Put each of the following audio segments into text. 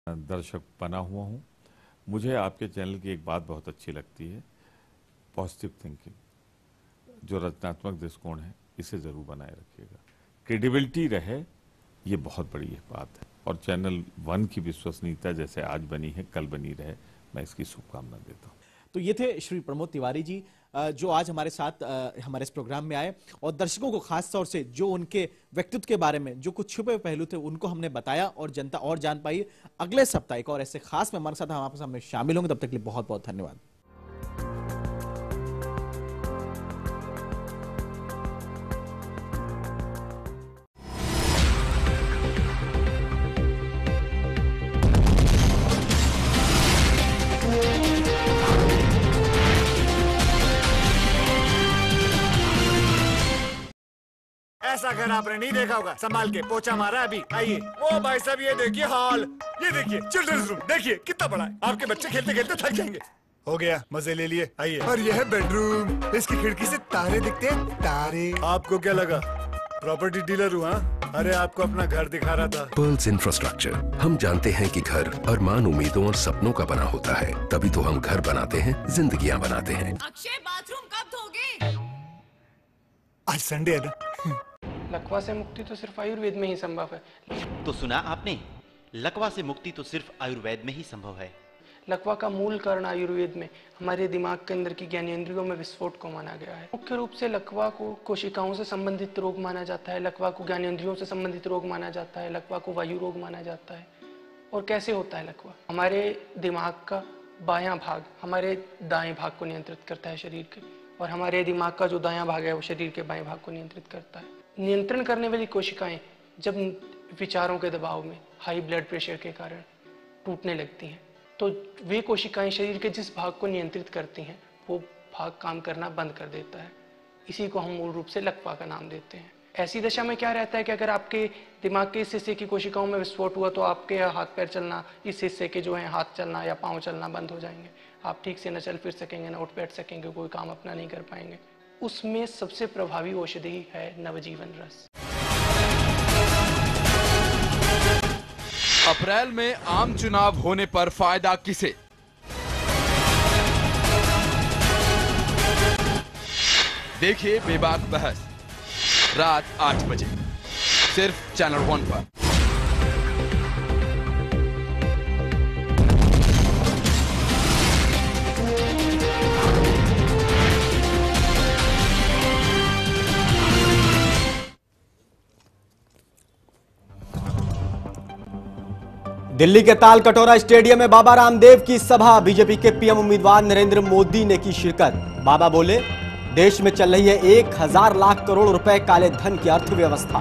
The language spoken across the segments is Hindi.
दर्शक बना हुआ हूँ। मुझे आपके चैनल की एक बात बहुत अच्छी लगती है, पॉजिटिव थिंकिंग, जो रचनात्मक दृष्टिकोण है इसे ज़रूर बनाए रखिएगा। क्रेडिबिलिटी रहे, ये बहुत बड़ी बात है और चैनल वन की विश्वसनीयता जैसे आज बनी है कल बनी रहे, मैं इसकी शुभकामना देता हूँ। तो ये थे श्री प्रमोद तिवारी जी, जो आज हमारे साथ हमारे इस प्रोग्राम में आए और दर्शकों को खास तौर से जो उनके व्यक्तित्व के बारे में जो कुछ छुपे पहलू थे उनको हमने बताया और जनता और जान पाई। अगले सप्ताह एक और ऐसे खास मेहमान के साथ हम आपके सामने शामिल होंगे। तब तक के लिए बहुत बहुत धन्यवाद। ऐसा घर आपने नहीं देखा होगा। संभाल के पोछा मारा अभी। आइए। ओ भाई साहब, ये देखिए हॉल, ये देखिए चिल्ड्रंस रूम, देखिए कितना बड़ा है। आपके बच्चे खेलते खेलते थक जाएंगे। हो गया, मजे ले लिए। आइए। और यह है बेडरूम, इसकी खिड़की से तारे दिखते हैं, तारे। आपको क्या लगा प्रॉपर्टी डीलर हुआ? अरे आपको अपना घर दिखा रहा था। Pearls Infrastructure. हम जानते हैं कि घर अरमान, उम्मीदों और सपनों का बना होता है, तभी तो हम घर बनाते हैं, जिंदगियां बनाते हैं। अक्षय, बाथरूम कब धोगे? आज संडे है ना। लकवा से मुक्ति तो सिर्फ आयुर्वेद में ही संभव है। तो सुना आपने, लकवा से मुक्ति तो सिर्फ आयुर्वेद में ही संभव है। लकवा का मूल कारण आयुर्वेद में हमारे दिमाग के अंदर की ज्ञानेंद्रियों में विस्फोट को माना गया है। मुख्य रूप से लकवा को कोशिकाओं से संबंधित रोग माना जाता है, लकवा को ज्ञानेंद्रियों से संबंधित रोग माना जाता है, लकवा को वायु रोग माना जाता है। और कैसे होता है लकवा? हमारे दिमाग का बायां भाग हमारे दाएं भाग को नियंत्रित करता है शरीर के, और हमारे दिमाग का जो दायां भाग है वो शरीर के बाएं भाग को नियंत्रित करता है। नियंत्रण करने वाली कोशिकाएं जब विचारों के दबाव में, हाई ब्लड प्रेशर के कारण टूटने लगती हैं, तो वे कोशिकाएं शरीर के जिस भाग को नियंत्रित करती हैं वो भाग काम करना बंद कर देता है। इसी को हम मूल रूप से लकवा का नाम देते हैं। ऐसी दशा में क्या रहता है कि अगर आपके दिमाग के इस हिस्से की कोशिकाओं में विस्फोट हुआ तो आपके हाथ पैर चलना, इस हिस्से के जो है हाथ चलना या पाँव चलना बंद हो जाएंगे। आप ठीक से न चल फिर सकेंगे, न उठ बैठ सकेंगे, कोई काम अपना नहीं कर पाएंगे। उसमें सबसे प्रभावी औषधि है नवजीवन रस। अप्रैल में आम चुनाव होने पर फायदा किसे? देखिए बेबाक बहस रात 8 बजे सिर्फ चैनल 1 पर। दिल्ली के ताल कटोरा स्टेडियम में बाबा रामदेव की सभा, बीजेपी के पीएम उम्मीदवार नरेंद्र मोदी ने की शिरकत। बाबा बोले, देश में चल रही है 1000 लाख करोड़ रुपए काले धन की अर्थव्यवस्था।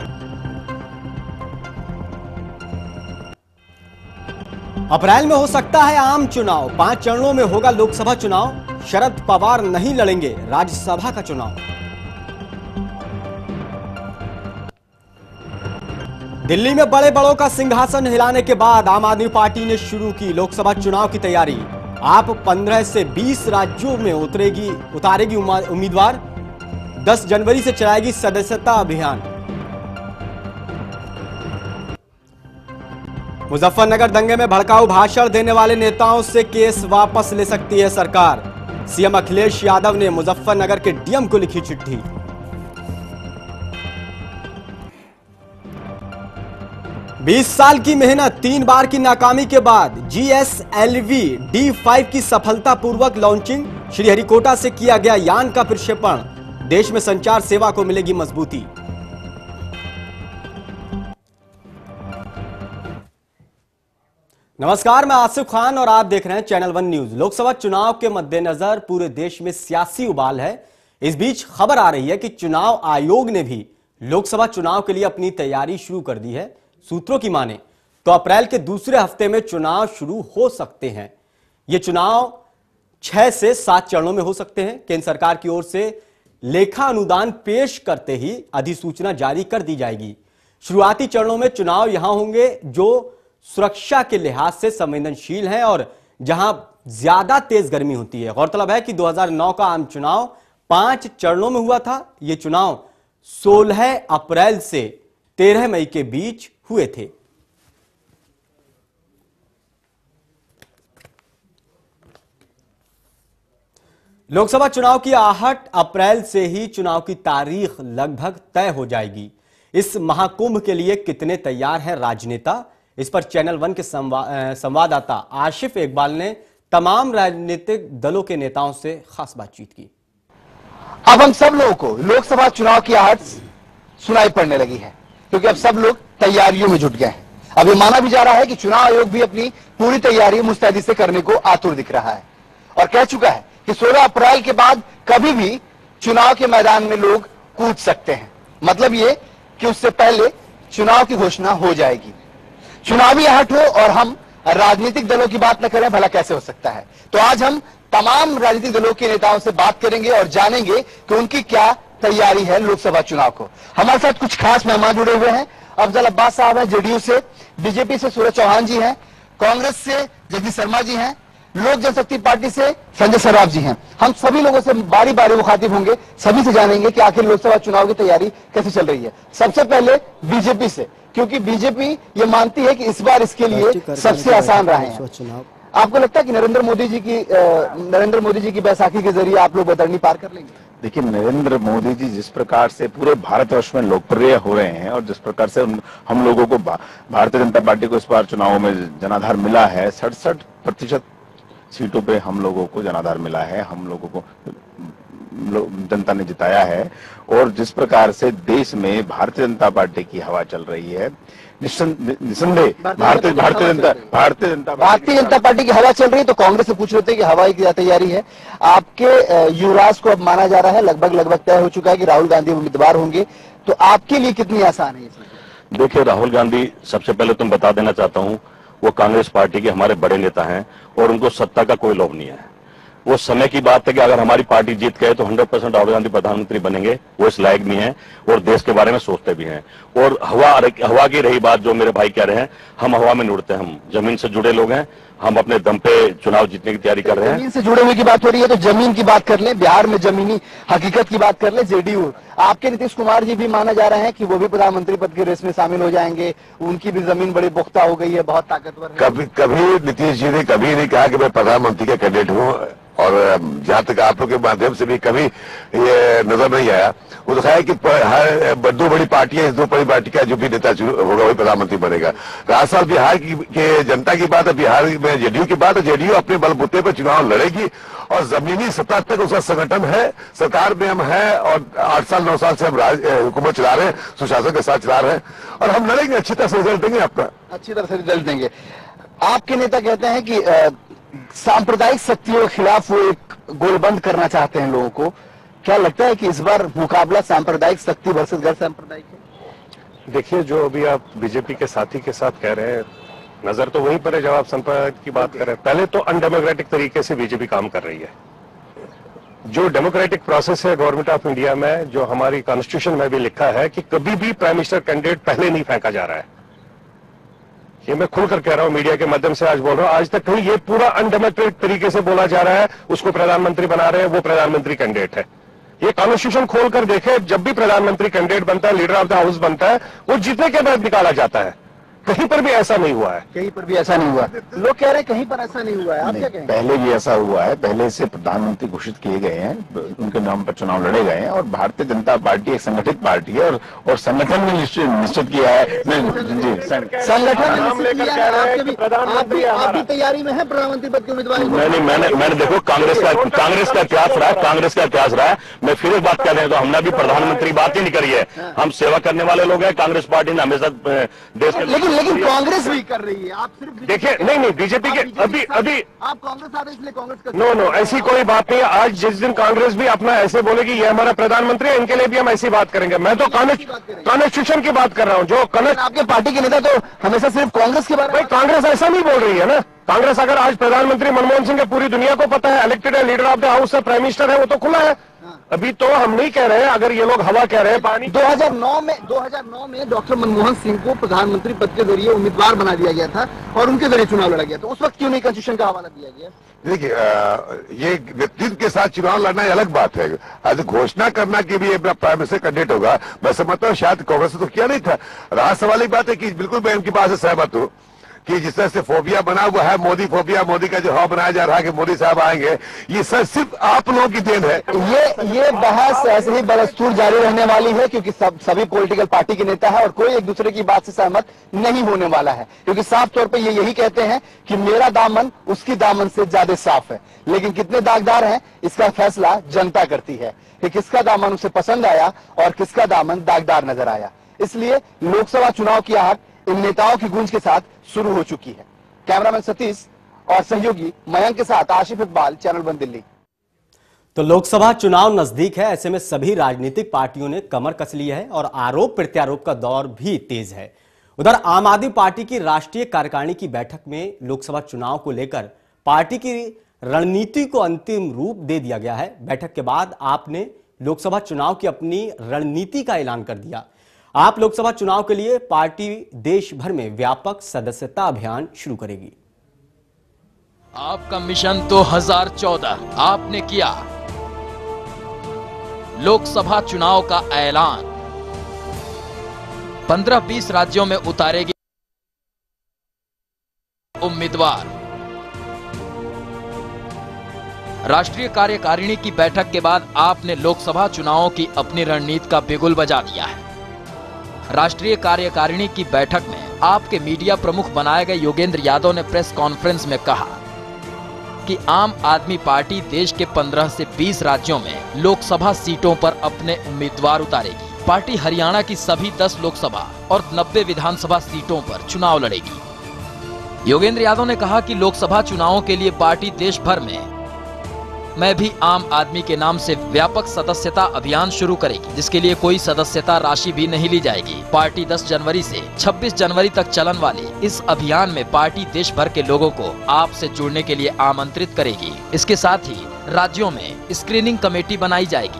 अप्रैल में हो सकता है आम चुनाव, 5 चरणों में होगा लोकसभा चुनाव। शरद पवार नहीं लड़ेंगे राज्यसभा का चुनाव। दिल्ली में बड़े बड़ों का सिंहासन हिलाने के बाद आम आदमी पार्टी ने शुरू की लोकसभा चुनाव की तैयारी। आप 15 से 20 राज्यों में उतारेगी उम्मीदवार। 10 जनवरी से चलाएगी सदस्यता अभियान। मुजफ्फरनगर दंगे में भड़काऊ भाषण देने वाले नेताओं से केस वापस ले सकती है सरकार। सीएम अखिलेश यादव ने मुजफ्फरनगर के डीएम को लिखी चिट्ठी। बीस साल की मेहनत, 3 बार की नाकामी के बाद GSLV D5 की सफलतापूर्वक लॉन्चिंग। श्रीहरिकोटा से किया गया यान का प्रक्षेपण। देश में संचार सेवा को मिलेगी मजबूती। नमस्कार, मैं आसिफ खान और आप देख रहे हैं चैनल 1 न्यूज। लोकसभा चुनाव के मद्देनजर पूरे देश में सियासी उबाल है। इस बीच खबर आ रही है कि चुनाव आयोग ने भी लोकसभा चुनाव के लिए अपनी तैयारी शुरू कर दी है। सूत्रों की माने तो अप्रैल के दूसरे हफ्ते में चुनाव शुरू हो सकते हैं। ये चुनाव 6 से 7 चरणों में हो सकते हैं। केंद्र सरकार की ओर से लेखा अनुदान पेश करते ही अधिसूचना जारी कर दी जाएगी। शुरुआती चरणों में चुनाव यहां होंगे जो सुरक्षा के लिहाज से संवेदनशील हैं और जहां ज्यादा तेज गर्मी होती है। गौरतलब है कि 2009 का आम चुनाव 5 चरणों में हुआ था। ये चुनाव 16 अप्रैल से 13 मई के बीच हुए थे। लोकसभा चुनाव की 8 अप्रैल से ही चुनाव की तारीख लगभग तय हो जाएगी। इस महाकुंभ के लिए कितने तैयार हैं राजनेता? इस पर चैनल वन के संवाददाता आशिफ इकबाल ने तमाम राजनीतिक दलों के नेताओं से खास बातचीत की। अब हम सब लोगों को लोकसभा चुनाव की आहट सुनाई पड़ने लगी है, क्योंकि अब सब लोग तैयारियों में जुट गए हैं। अब ये माना भी जा रहा है कि चुनाव आयोग भी अपनी पूरी तैयारी मुस्तैदी से करने को आतुर दिख रहा है और कह चुका है कि 16 अप्रैल के बाद कभी भी चुनाव के मैदान में लोग कूद सकते हैं। मतलब ये कि उससे पहले चुनाव की घोषणा हो जाएगी। चुनावी आहट हो और हम राजनीतिक दलों की बात न करें, भला कैसे हो सकता है? तो आज हम तमाम राजनीतिक दलों के नेताओं से बात करेंगे और जानेंगे कि उनकी क्या तैयारी है लोकसभा चुनाव को। हमारे साथ कुछ खास मेहमान जुड़े हुए हैं। अफजल अब्बास साहब हैं जेडीयू से, बीजेपी से सूरज चौहान जी हैं, कांग्रेस से जगदीश शर्मा जी हैं, लोक जनशक्ति पार्टी से संजय सराफ जी हैं। हम सभी लोगों से बारी बारी मुखातिब होंगे, सभी से जानेंगे कि आखिर लोकसभा चुनाव की तैयारी कैसे चल रही है। सबसे पहले बीजेपी से, क्योंकि बीजेपी ये मानती है कि इस बार इसके लिए सबसे आसान रहे हैं। आपको लगता है कि नरेंद्र मोदी जी की बैसाखी के जरिए आप लोग बदरनी पार कर लेंगे? देखिए, नरेंद्र मोदी जी जिस प्रकार से पूरे भारतवर्ष में लोकप्रिय हो रहे हैं और जिस प्रकार से हम लोगों को भारतीय जनता पार्टी को इस बार चुनावों में जनाधार मिला है, 67% सीटों पे हम लोगों को जनाधार मिला है, हम लोगों को जनता ने जिताया है। और जिस प्रकार से देश में भारतीय जनता पार्टी की हवा चल रही है, निसंदेह भारतीय जनता पार्टी की हवा चल रही है। तो कांग्रेस से पूछ रहे थे कि हवा की क्या तैयारी है? आपके युवराज को अब माना जा रहा है, लगभग तय हो चुका है कि राहुल गांधी उम्मीदवार होंगे, तो आपके लिए कितनी आसान है? देखिए, राहुल गांधी, सबसे पहले तुम बता देना चाहता हूं, वो कांग्रेस पार्टी के हमारे बड़े नेता हैं और उनको सत्ता का कोई लोभ नहीं है। वो समय की बात है कि अगर हमारी पार्टी जीत गए तो 100% राहुल गांधी प्रधानमंत्री बनेंगे। वो इस लायक भी हैं और देश के बारे में सोचते भी हैं। और हवा की रही बात, जो मेरे भाई कह रहे हैं, हम हवा में नहीं उड़ते, हम जमीन से जुड़े लोग हैं। हम अपने दम पे चुनाव जीतने की तैयारी कर रहे हैं। जमीन से जुड़े हुए की बात हो रही है तो जमीन की बात कर ले, बिहार में जमीनी हकीकत की बात कर ले। जेडीयू, आपके नीतीश कुमार जी भी माना जा रहा है कि वो भी प्रधानमंत्री पद के रेस में शामिल हो जाएंगे। उनकी भी जमीन बड़ी पुख्ता हो गई है, बहुत ताकतवर है। कभी नीतीश जी ने कभी नहीं कहा कि मैं प्रधानमंत्री का कैंडिडेट हूँ, और जहां तक आप लोग के माध्यम से भी कभी ये नजर नहीं आया। वो दिखाया कि दो बड़ी पार्टियां, इस दो बड़ी पार्टी का जो भी नेता होगा वही प्रधानमंत्री बनेगा। रहा साल बिहार के जनता की बात है, बिहार में जेडीयू की बात है। जेडीयू अपने बलबूते पर चुनाव लड़ेगी और जमीनी सतह तक उसका संगठन है, सरकार में हम है और 8 साल 9 साल से हम हुकूमत चला रहे हैं, सुशासन के साथ चला रहे हैं और हम लड़ेंगे, अच्छी तरह से रिजल्ट देंगे। अपना अच्छी तरह से रिजल्ट देंगे। आपके नेता कहते हैं कि सांप्रदायिक शक्तियों के खिलाफ वो एक गोलबंद करना चाहते हैं लोगों को। क्या लगता है कि इस बार मुकाबला सांप्रदायिक शक्ति वर्सेस गैर सांप्रदायिक है? देखिए, जो अभी आप बीजेपी के साथी के साथ कह रहे हैं, नजर तो वहीं पर है। जब आप सांप्रदायिक की बात कर रहे हैं, पहले तो अनडेमोक्रेटिक तरीके से बीजेपी काम कर रही है। जो डेमोक्रेटिक प्रोसेस है गवर्नमेंट ऑफ इंडिया में, जो हमारी कॉन्स्टिट्यूशन में भी लिखा है कि कभी भी प्राइम मिनिस्टर कैंडिडेट पहले नहीं फेंका जा रहा है। ये मैं खुलकर कह रहा हूं, मीडिया के माध्यम से आज बोल रहा हूं। आज तक कहीं ये पूरा अनडेमोक्रेटिक तरीके से बोला जा रहा है, उसको प्रधानमंत्री बना रहे हैं, वो प्रधानमंत्री कैंडिडेट है। ये कॉन्स्टिट्यूशन खोलकर देखे, जब भी प्रधानमंत्री कैंडिडेट बनता है, लीडर ऑफ द हाउस बनता है, वो जीतने के बाद निकाला जाता है। कहीं पर भी ऐसा नहीं हुआ है। कहीं पर भी ऐसा नहीं हुआ। लोग कह रहे हैं कहीं पर ऐसा नहीं हुआ है, आप क्या कहेंगे? पहले भी ऐसा हुआ है, पहले से प्रधानमंत्री घोषित किए गए हैं, उनके नाम पर चुनाव लड़े गए हैं और भारतीय जनता पार्टी एक संगठित पार्टी है और संगठन ने निश्चित किया है। संगठन आप भी तैयारी में है प्रधानमंत्री पद के उम्मीदवार? नहीं, मैंने देखो कांग्रेस का इतिहास रहा है। मैं फिर एक बात कह रहे हैं, तो हमने भी प्रधानमंत्री बात ही नहीं करी है। हम सेवा करने वाले लोग हैं। कांग्रेस पार्टी ने हमेशा देश के लेकिन कांग्रेस भी कर रही है। आप सिर्फ देखिए, नहीं, बीजेपी के अभी आप कांग्रेस आ रहे इसलिए कांग्रेस कर। नो, ऐसी कोई बात नहीं है। आज जिस दिन कांग्रेस भी अपना ऐसे बोलेगी ये हमारा प्रधानमंत्री है, इनके लिए भी हम ऐसी बात करेंगे। मैं तो कॉन्स्टिट्यूशन की बात कर रहा हूँ। जो आपके पार्टी के नेता तो हमेशा सिर्फ कांग्रेस के बारे में। कांग्रेस ऐसा नहीं बोल रही है ना। कांग्रेस अगर आज प्रधानमंत्री मनमोहन सिंह है, पूरी दुनिया को पता है, इलेक्टेड है, लीडर ऑफ द हाउस है, प्राइम मिनिस्टर है, वो तो खुला है। अभी तो हम नहीं कह रहे हैं, अगर ये लोग हवा कह रहे हैं पानी। 2009 में डॉक्टर मनमोहन सिंह को प्रधानमंत्री पद के जरिए उम्मीदवार बना दिया गया था और उनके जरिए चुनाव लड़ा गया था। उस वक्त क्यों नहीं कॉन्स्टिट्यूशन का हवाला दिया गया? देखिए, ये व्यक्तित्व के साथ चुनाव लड़ना अलग बात है। आज घोषणा करना कि भी प्राइम मिनिस्टर कैंडिडेट होगा, मैं समझता हूँ शायद कांग्रेस ने तो किया नहीं था। राज सवाल की बात है कि बिल्कुल मैं इनकी बात से सहमत हूँ कि जिस तरह से फोबिया बना हुआ है, मोदी फोबिया, मोदी का जो हवा बनाया जा रहा है कि मोदी साहब आएंगे, ये सब सिर्फ आप लोगों की देन है। ये बहस ऐसे ही बरस्तूर जारी रहने वाली है, क्योंकि सभी पॉलिटिकल पार्टी के नेता है और कोई एक दूसरे की बात से सहमत नहीं होने वाला है, क्योंकि साफ तौर पर ये यही कहते हैं कि मेरा दामन उसकी दामन से ज्यादा साफ है। लेकिन कितने दागदार हैं इसका फैसला जनता करती है कि किसका दामन उसे पसंद आया और किसका दामन दागदार नजर आया। इसलिए लोकसभा चुनाव की आहट इन नेताओं की गूंज के साथ शुरू हो चुकी है। कैमरामैन सतीश और सहयोगी मयंक के साथ आशिफ इकबाल, चैनल 1 दिल्ली। तो लोकसभा चुनाव नजदीक है, ऐसे में सभी राजनीतिक पार्टियों ने कमर कस ली है और आरोप प्रत्यारोप का दौर भी तेज है। उधर आम आदमी पार्टी की राष्ट्रीय कार्यकारिणी की बैठक में लोकसभा चुनाव को लेकर पार्टी की रणनीति को अंतिम रूप दे दिया गया है। बैठक के बाद आपने लोकसभा चुनाव की अपनी रणनीति का ऐलान कर दिया। आप लोकसभा चुनाव के लिए पार्टी देश भर में व्यापक सदस्यता अभियान शुरू करेगी। आपका मिशन 2014 आपने किया। लोकसभा चुनाव का ऐलान 15-20 राज्यों में उतारेगी उम्मीदवार। राष्ट्रीय कार्यकारिणी की बैठक के बाद आपने लोकसभा चुनावों की अपनी रणनीति का बिगुल बजा दिया है। राष्ट्रीय कार्यकारिणी की बैठक में आपके मीडिया प्रमुख बनाए गए योगेंद्र यादव ने प्रेस कॉन्फ्रेंस में कहा कि आम आदमी पार्टी देश के 15 से 20 राज्यों में लोकसभा सीटों पर अपने उम्मीदवार उतारेगी। पार्टी हरियाणा की सभी 10 लोकसभा और 90 विधानसभा सीटों पर चुनाव लड़ेगी। योगेंद्र यादव ने कहा कि लोकसभा चुनावों के लिए पार्टी देश भर में मैं भी आम आदमी के नाम से व्यापक सदस्यता अभियान शुरू करेगी, जिसके लिए कोई सदस्यता राशि भी नहीं ली जाएगी। पार्टी 10 जनवरी से 26 जनवरी तक चलन वाले इस अभियान में पार्टी देश भर के लोगों को आपसे जुड़ने के लिए आमंत्रित करेगी। इसके साथ ही राज्यों में स्क्रीनिंग कमेटी बनाई जाएगी।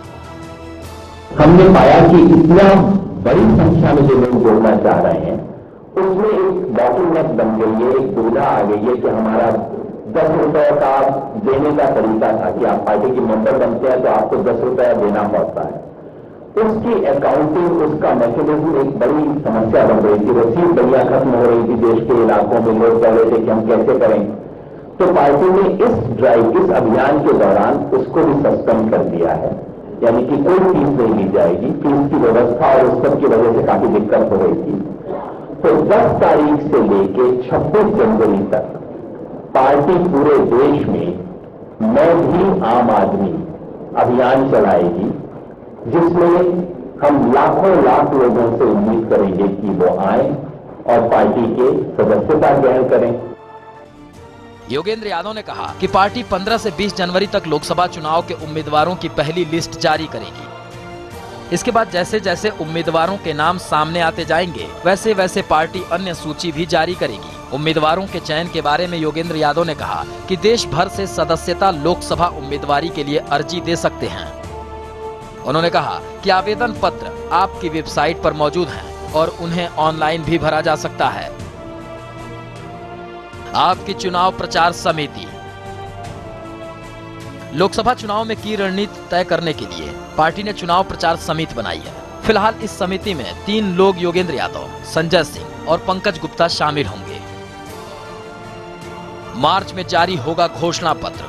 हमने पाया कि इतना बड़ी संख्या में जो लोग जोड़ना चाह रहे हैं, उसमें एक बॉटलनेक बन गई है, एक दुविधा आ गई है कि हमारा 10 रुपए का देने का तरीका था कि आप पार्टी के मेंबर बनते हैं तो आपको 10 रुपया देना पड़ता है। उसकी अकाउंटिंग, उसका मैकेनिज्म एक बड़ी समस्या बन रही थी। रसीद बढ़िया खत्म हो रही थी देश के इलाकों में, लोग कह रहे थे कि हम कैसे करें। तो पार्टी ने इस ड्राइव, इस अभियान के दौरान उसको भी सस्पेंड कर दिया है, यानी कि कोई फीस नहीं ली जाएगी। फीस की व्यवस्था और उस सब की वजह से काफी दिक्कत हो रही थी। तो 10 तारीख से लेके 26 जनवरी तक पार्टी पूरे देश में मैं भी आम आदमी अभियान चलाएगी, जिसमें हम लाखों लाख लोगों से उम्मीद करेंगे कि वो आए और पार्टी के सदस्यता ग्रहण करें। योगेंद्र यादव ने कहा कि पार्टी 15 से 20 जनवरी तक लोकसभा चुनाव के उम्मीदवारों की पहली लिस्ट जारी करेगी। इसके बाद जैसे जैसे उम्मीदवारों के नाम सामने आते जाएंगे, वैसे वैसे पार्टी अन्य सूची भी जारी करेगी। उम्मीदवारों के चयन के बारे में योगेंद्र यादव ने कहा कि देश भर से सदस्यता लोकसभा उम्मीदवारी के लिए अर्जी दे सकते हैं। उन्होंने कहा कि आवेदन पत्र आपकी वेबसाइट पर मौजूद हैं और उन्हें ऑनलाइन भी भरा जा सकता है। आपकी चुनाव प्रचार समिति। लोकसभा चुनाव में की रणनीति तय करने के लिए पार्टी ने चुनाव प्रचार समिति बनाई है। फिलहाल इस समिति में 3 लोग योगेंद्र यादव, संजय सिंह और पंकज गुप्ता शामिल होंगे। मार्च में जारी होगा घोषणा पत्र।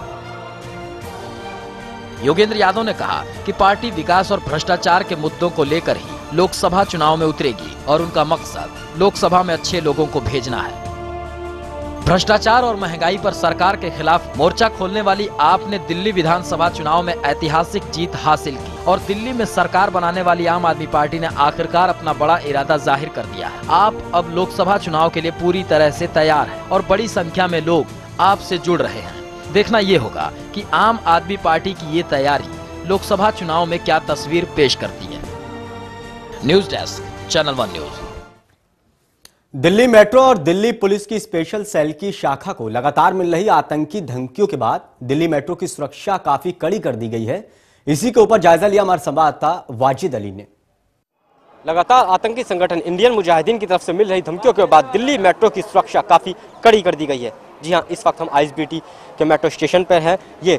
योगेंद्र यादव ने कहा कि पार्टी विकास और भ्रष्टाचार के मुद्दों को लेकर ही लोकसभा चुनाव में उतरेगी और उनका मकसद लोकसभा में अच्छे लोगों को भेजना है। भ्रष्टाचार और महंगाई पर सरकार के खिलाफ मोर्चा खोलने वाली आपने दिल्ली विधानसभा चुनाव में ऐतिहासिक जीत हासिल की और दिल्ली में सरकार बनाने वाली आम आदमी पार्टी ने आखिरकार अपना बड़ा इरादा जाहिर कर दिया है। आप अब लोकसभा चुनाव के लिए पूरी तरह से तैयार हैं और बड़ी संख्या में लोग आपसे जुड़ रहे हैं। देखना ये होगा कि आम आदमी पार्टी की ये तैयारी लोकसभा चुनाव में क्या तस्वीर पेश करती है। News desk, channel 1 news. Delhi metro और दिल्ली पुलिस की स्पेशल सेल की शाखा को लगातार मिल रही आतंकी धमकियों के बाद दिल्ली मेट्रो की सुरक्षा काफी कड़ी कर दी गई है। इसी के ऊपर जायजा लिया हमारे संवाददाता वाजिद अली ने। लगातार आतंकी संगठन इंडियन मुजाहिदीन की तरफ से मिल रही धमकियों के बाद दिल्ली मेट्रो की सुरक्षा काफी कड़ी कर दी गई है। जी हां, इस वक्त हम आईएसबीटी के मेट्रो स्टेशन पर हैं। ये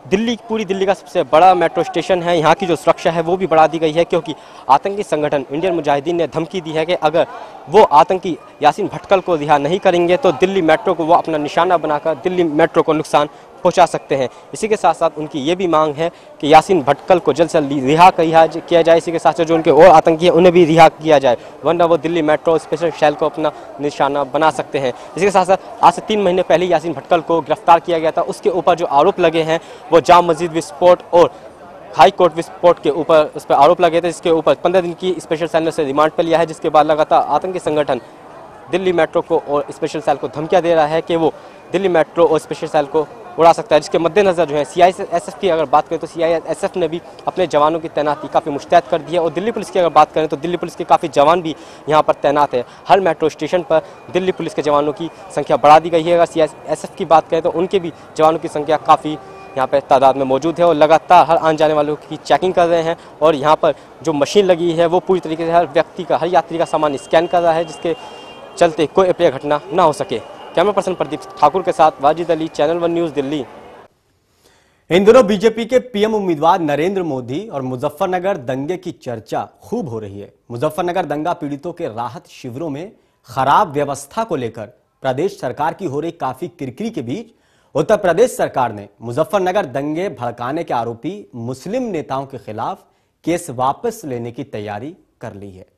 दिल्ली, पूरी दिल्ली का सबसे बड़ा मेट्रो स्टेशन है। यहाँ की जो सुरक्षा है वो भी बढ़ा दी गई है, क्योंकि आतंकी संगठन इंडियन मुजाहिदीन ने धमकी दी है कि अगर वो आतंकी यासीन भटकल को रिहा नहीं करेंगे तो दिल्ली मेट्रो को वो अपना निशाना बनाकर दिल्ली मेट्रो को नुकसान पहुंचा सकते हैं। इसी के साथ साथ उनकी ये भी मांग है कि यासीन भटकल को जल्द से जल्द रिहा किया जाए। इसी के साथ साथ जो उनके और आतंकी हैं उन्हें भी रिहा किया जाए, वरना वो दिल्ली मेट्रो स्पेशल सेल को अपना निशाना बना सकते हैं। इसी के साथ साथ आज से 3 महीने पहले यासीन भटकल को गिरफ्तार किया गया था। उसके ऊपर जो आरोप लगे हैं वो जाम मस्जिद विस्फोट और हाई कोर्ट विस्फोट के ऊपर उस पर आरोप लगे थे, जिसके ऊपर 15 दिन की स्पेशल सेल ने उसे रिमांड पर लिया है। जिसके बाद लगातार आतंकी संगठन दिल्ली मेट्रो को और स्पेशल सेल को धमकियां दे रहा है कि वो दिल्ली मेट्रो और स्पेशल सेल को उड़ा सकता है, जिसके मद्देनजर जो है CISF की अगर बात करें तो CISF ने भी अपने जवानों की तैनाती काफ़ी मुस्तैद कर दी है। और दिल्ली पुलिस की अगर बात करें तो दिल्ली पुलिस के काफ़ी जवान भी यहाँ पर तैनात है। हर मेट्रो स्टेशन पर दिल्ली पुलिस के जवानों की संख्या बढ़ा दी गई है। अगर CISF की बात करें तो उनके भी जवानों की संख्या काफ़ी यहाँ पर तादाद में मौजूद है और लगातार हर आने जाने वालों की चेकिंग कर रहे हैं। और यहाँ पर जो मशीन लगी है वो पूरी तरीके से हर व्यक्ति का, हर यात्री का सामान स्कैन कर रहा है, जिसके चलते कोई अप्रिय घटना ना हो सके। कैमरा पर्सन प्रदीप ठाकुर के साथ वाजिद अली, चैनल 1 न्यूज़, दिल्ली। इन दिनों बीजेपी के पीएम उम्मीदवार नरेंद्र मोदी और मुजफ्फरनगर दंगे की चर्चा खूब हो रही है। मुजफ्फरनगर दंगा पीड़ितों के राहत शिविरों में खराब व्यवस्था को लेकर प्रदेश सरकार की हो रही काफी किरकिरी के बीच उत्तर प्रदेश सरकार ने मुजफ्फरनगर दंगे भड़काने के आरोपी मुस्लिम नेताओं के खिलाफ केस वापस लेने की तैयारी कर ली है।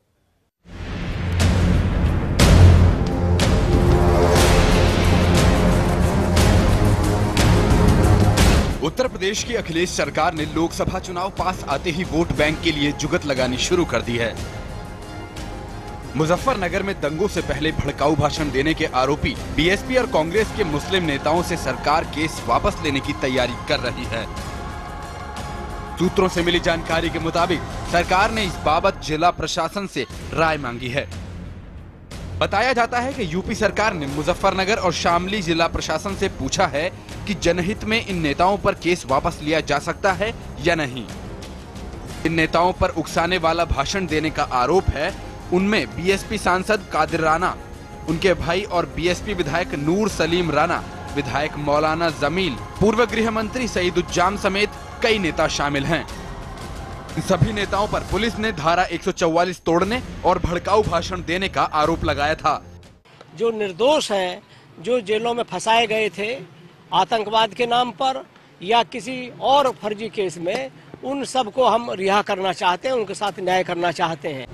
उत्तर प्रदेश की अखिलेश सरकार ने लोकसभा चुनाव पास आते ही वोट बैंक के लिए जुगत लगानी शुरू कर दी है। मुजफ्फरनगर में दंगों से पहले भड़काऊ भाषण देने के आरोपी बीएसपी और कांग्रेस के मुस्लिम नेताओं से सरकार केस वापस लेने की तैयारी कर रही है। सूत्रों से मिली जानकारी के मुताबिक सरकार ने इस बाबत जिला प्रशासन से राय मांगी है। बताया जाता है कि यूपी सरकार ने मुजफ्फरनगर और शामली जिला प्रशासन से पूछा है कि जनहित में इन नेताओं पर केस वापस लिया जा सकता है या नहीं। इन नेताओं पर उकसाने वाला भाषण देने का आरोप है। उनमें बीएसपी सांसद कादिर राना, उनके भाई और बीएसपी विधायक नूर सलीम राना, विधायक मौलाना जमील, पूर्व गृह मंत्री सईदुज्जाम समेत कई नेता शामिल हैं। इन सभी नेताओं पर पुलिस ने धारा 144 तोड़ने और भड़काऊ भाषण देने का आरोप लगाया था। जो निर्दोष हैं, जो जेलों में फंसाए गए थे आतंकवाद के नाम पर या किसी और फर्जी केस में, उन सबको हम रिहा करना चाहते हैं, उनके साथ न्याय करना चाहते हैं।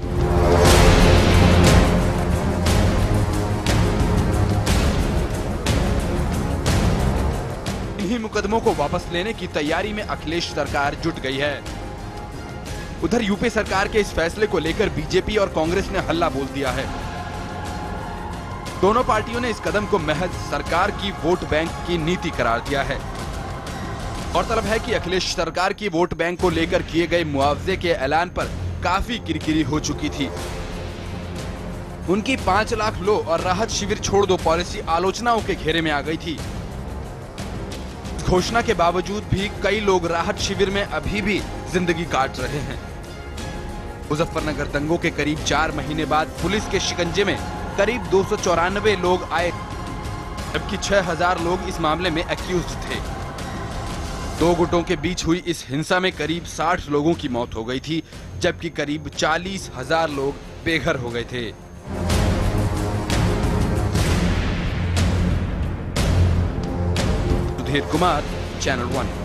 इन्हीं मुकदमों को वापस लेने की तैयारी में अखिलेश सरकार जुट गई है। उधर यूपी सरकार के इस फैसले को लेकर बीजेपी और कांग्रेस ने हल्ला बोल दिया है। दोनों पार्टियों ने इस कदम को महज सरकार की वोट बैंक की नीति करार दिया है। गौरतलब है कि अखिलेश सरकार की वोट बैंक को लेकर किए गए मुआवजे के ऐलान पर काफी किरकिरी हो चुकी थी। उनकी 5 लाख लो और राहत शिविर छोड़ दो पॉलिसी आलोचनाओं के घेरे में आ गई थी। घोषणा के बावजूद भी कई लोग राहत शिविर में अभी भी जिंदगी काट रहे हैं। मुजफ्फरनगर दंगों के करीब 4 महीने बाद पुलिस के शिकंजे में करीब 294 लोग आए, जबकि 6000 लोग इस मामले में एक्यूज्ड थे। 2 गुटों के बीच हुई इस हिंसा में करीब 60 लोगों की मौत हो गई थी, जबकि करीब 40,000 लोग बेघर हो गए थे। सुधीर कुमार, चैनल 1।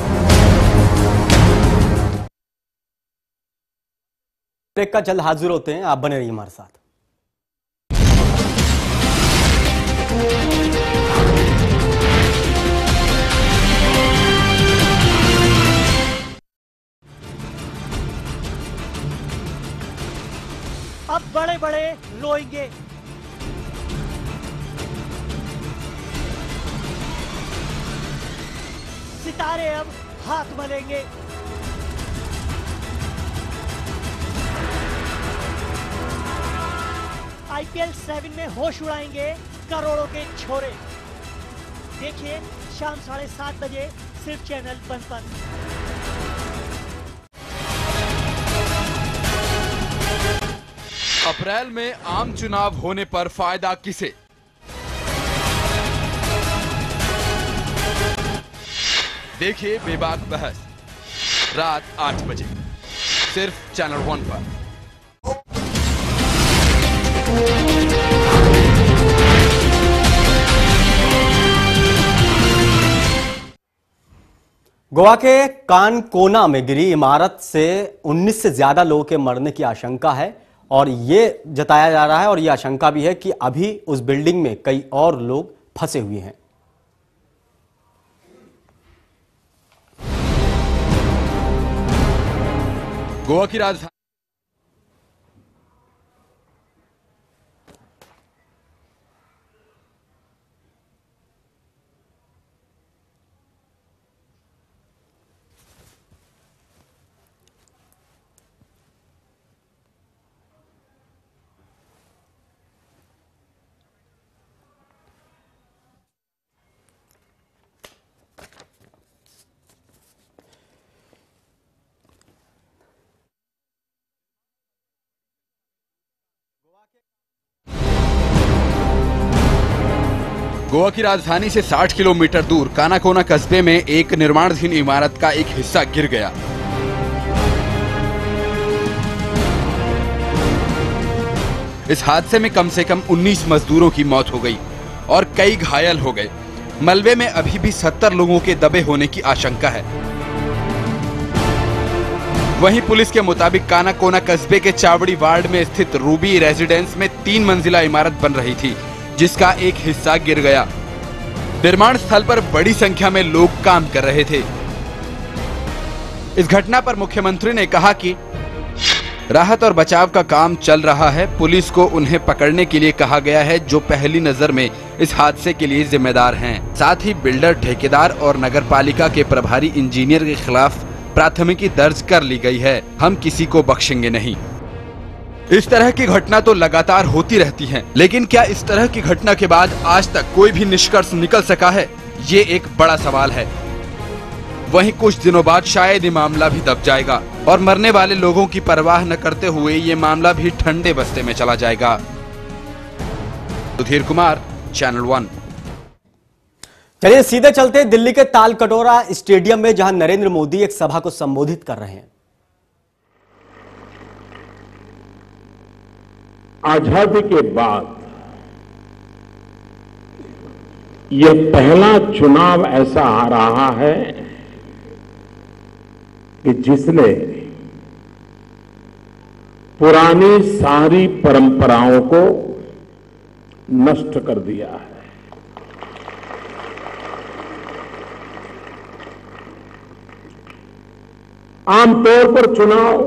ब्रेक का जल्द हाजिर होते हैं, आप बने रहिए हमारे साथ। अब बड़े बड़े रोएंगे, सितारे अब हाथ मलेंगे। IPL 7 में होश उड़ाएंगे करोड़ों के छोरे। देखिए शाम 7:30 बजे सिर्फ चैनल 1 पर। अप्रैल में आम चुनाव होने पर फायदा किसे? देखिए बेबाक बहस रात 8 बजे सिर्फ चैनल 1 पर। गोवा के कानकोना में गिरी इमारत से 19 से ज्यादा लोगों के मरने की आशंका है और ये जताया जा रहा है और ये आशंका भी है कि अभी उस बिल्डिंग में कई और लोग फंसे हुए हैं। गोवा की राजधानी गोवा की राजधानी से 60 किलोमीटर दूर कानाकोना कस्बे में एक निर्माणाधीन इमारत का एक हिस्सा गिर गया। इस हादसे में कम से कम 19 मजदूरों की मौत हो गई और कई घायल हो गए। मलबे में अभी भी 70 लोगों के दबे होने की आशंका है। वहीं पुलिस के मुताबिक कानाकोना कस्बे के चावड़ी वार्ड में स्थित रूबी रेजिडेंस में 3 मंजिला इमारत बन रही थी, जिसका एक हिस्सा गिर गया। निर्माण स्थल पर बड़ी संख्या में लोग काम कर रहे थे। इस घटना पर मुख्यमंत्री ने कहा कि राहत और बचाव का काम चल रहा है। पुलिस को उन्हें पकड़ने के लिए कहा गया है जो पहली नजर में इस हादसे के लिए जिम्मेदार हैं। साथ ही बिल्डर, ठेकेदार और नगरपालिका के प्रभारी इंजीनियर के खिलाफ प्राथमिकी दर्ज कर ली गई है। हम किसी को बख्शेंगे नहीं। इस तरह की घटना तो लगातार होती रहती हैं, लेकिन क्या इस तरह की घटना के बाद आज तक कोई भी निष्कर्ष निकल सका है? ये एक बड़ा सवाल है। वहीं कुछ दिनों बाद शायद ये मामला भी दब जाएगा और मरने वाले लोगों की परवाह न करते हुए ये मामला भी ठंडे बस्ते में चला जाएगा। सुधीर कुमार, चैनल 1। चलिए सीधे चलते दिल्ली के तालकटोरा स्टेडियम में, जहां नरेंद्र मोदी एक सभा को संबोधित कर रहे हैं। आजादी के बाद ये पहला चुनाव ऐसा आ रहा है कि जिसने पुरानी सारी परंपराओं को नष्ट कर दिया है। आमतौर पर चुनाव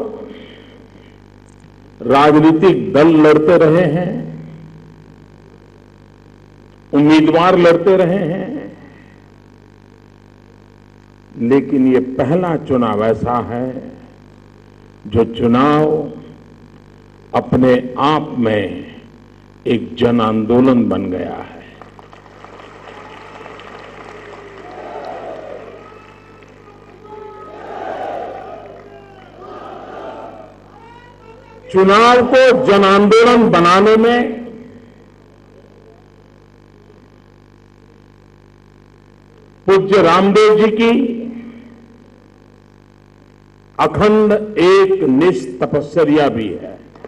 राजनीतिक दल लड़ते रहे हैं, उम्मीदवार लड़ते रहे हैं, लेकिन ये पहला चुनाव ऐसा है जो चुनाव अपने आप में एक जन आंदोलन बन गया है। चुनाव को जन आंदोलन बनाने में पूज्य रामदेव जी की अखंड एक निष्ठ तपस्या भी है।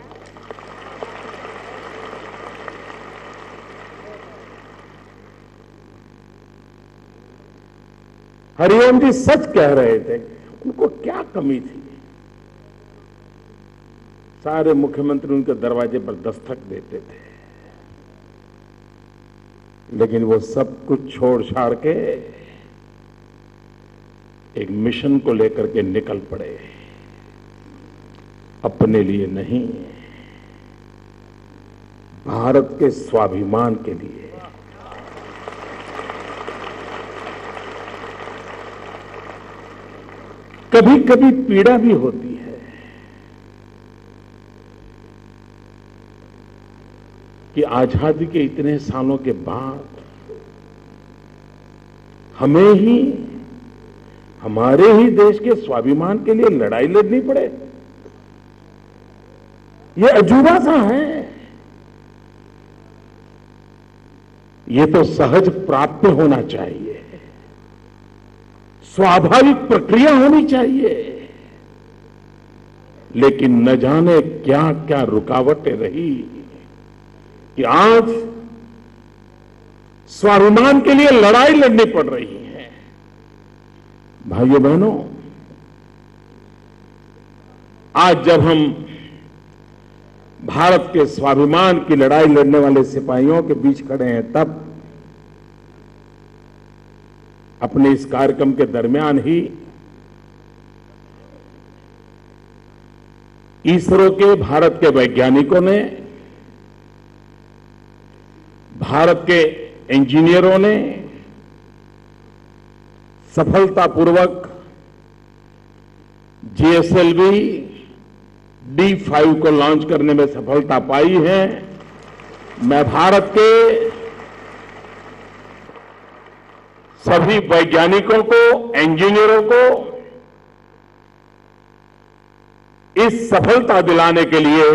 हरिओम जी सच कह रहे थे, उनको क्या कमी थी। सारे मुख्यमंत्री उनके दरवाजे पर दस्तक देते थे, लेकिन वो सब कुछ छोड़ छाड़ के एक मिशन को लेकर के निकल पड़े। अपने लिए नहीं, भारत के स्वाभिमान के लिए। कभी कभी पीड़ा भी होती है कि आजादी के इतने सालों के बाद हमें ही, हमारे ही देश के स्वाभिमान के लिए लड़ाई लड़नी पड़े। ये अजूबा सा है। ये तो सहज प्राप्य होना चाहिए, स्वाभाविक प्रक्रिया होनी चाहिए। लेकिन न जाने क्या क्या रुकावटें रही कि आज स्वाभिमान के लिए लड़ाई लड़नी पड़ रही है। भाइयों बहनों, आज जब हम भारत के स्वाभिमान की लड़ाई लड़ने वाले सिपाहियों के बीच खड़े हैं, तब अपने इस कार्यक्रम के दरमियान ही इसरो के भारत के वैज्ञानिकों ने, भारत के इंजीनियरों ने सफलतापूर्वक GSLV D5 को लॉन्च करने में सफलता पाई है। मैं भारत के सभी वैज्ञानिकों को, इंजीनियरों को इस सफलता दिलाने के लिए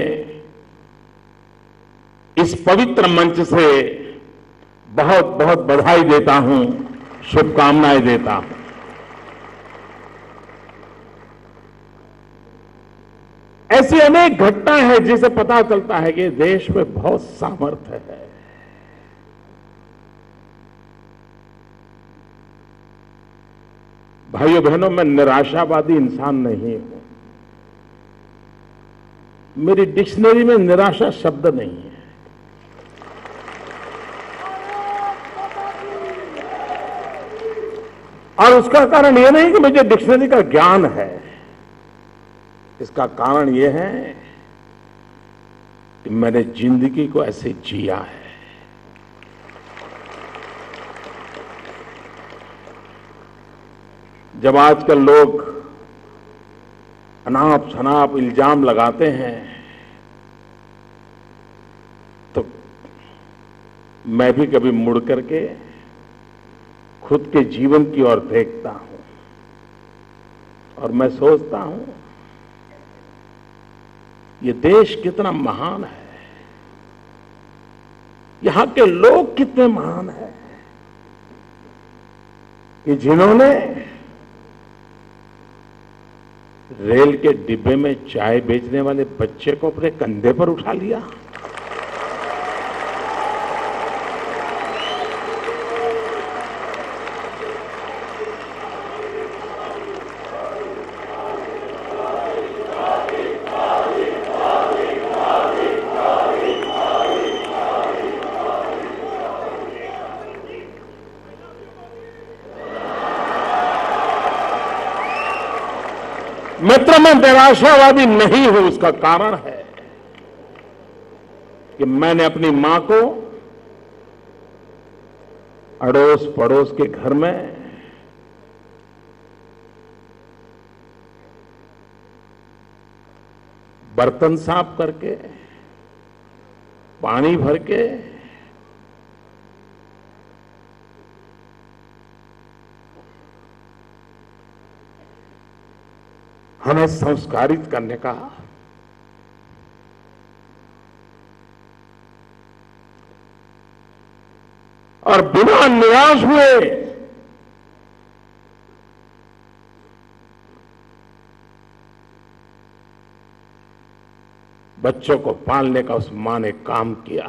इस पवित्र मंच से बहुत बहुत बधाई देता हूं, शुभकामनाएं देता हूं। ऐसी अनेक घटनाएं हैं जिसे पता चलता है कि देश में बहुत सामर्थ्य है। भाइयों बहनों, मैं निराशावादी इंसान नहीं हूं। मेरी डिक्शनरी में निराशा शब्द नहीं है। और उसका कारण यह नहीं कि मुझे डिक्शनरी का ज्ञान है। इसका कारण यह है कि मैंने जिंदगी को ऐसे जिया है। जब आजकल लोग अनाप शनाप इल्जाम लगाते हैं तो मैं भी कभी मुड़ करके खुद के जीवन की ओर देखता हूं और मैं सोचता हूं ये देश कितना महान है, यहां के लोग कितने महान हैं कि जिन्होंने रेल के डिब्बे में चाय बेचने वाले बच्चे को अपने कंधे पर उठा लिया। मित्र, मैं निराशावादी नहीं हूं। उसका कारण है कि मैंने अपनी मां को अड़ोस पड़ोस के घर में बर्तन साफ करके, पानी भर के, हमें संस्कारित करने का और बिना निराश हुए बच्चों को पालने का उस मां ने काम किया।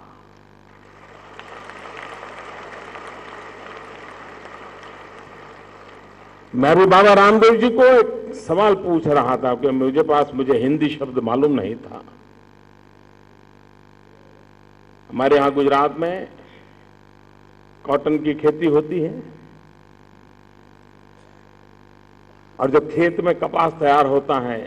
मैं भी बाबा रामदेव जी को एक सवाल पूछ रहा था कि मुझे हिंदी शब्द मालूम नहीं था। हमारे यहां गुजरात में कॉटन की खेती होती है और जब खेत में कपास तैयार होता है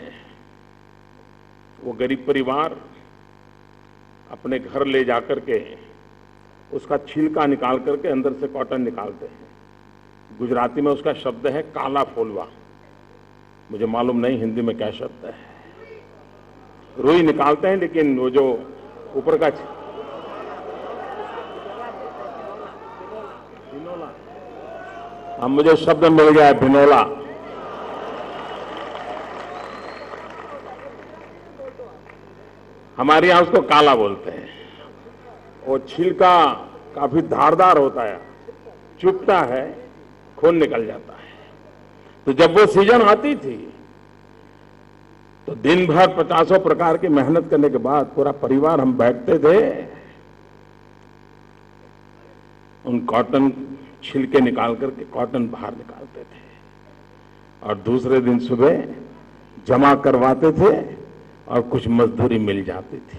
वो गरीब परिवार अपने घर ले जाकर के उसका छिलका निकाल करके अंदर से कॉटन निकालते हैं। गुजराती में उसका शब्द है काला फोलवा। मुझे मालूम नहीं हिंदी में क्या शब्द है। रुई निकालते हैं लेकिन वो जो ऊपर का भिनोला, अब मुझे शब्द मिल गया है भिनोला। हमारे यहां उसको काला बोलते हैं। वो छिलका काफी धारदार होता है, चुभता है, खून निकल जाता है। तो जब वो सीजन आती थी तो दिन भर 50 प्रकार की मेहनत करने के बाद पूरा परिवार हम बैठते थे, उन कॉटन छिलके निकाल करके कॉटन बाहर निकालते थे और दूसरे दिन सुबह जमा करवाते थे और कुछ मजदूरी मिल जाती थी।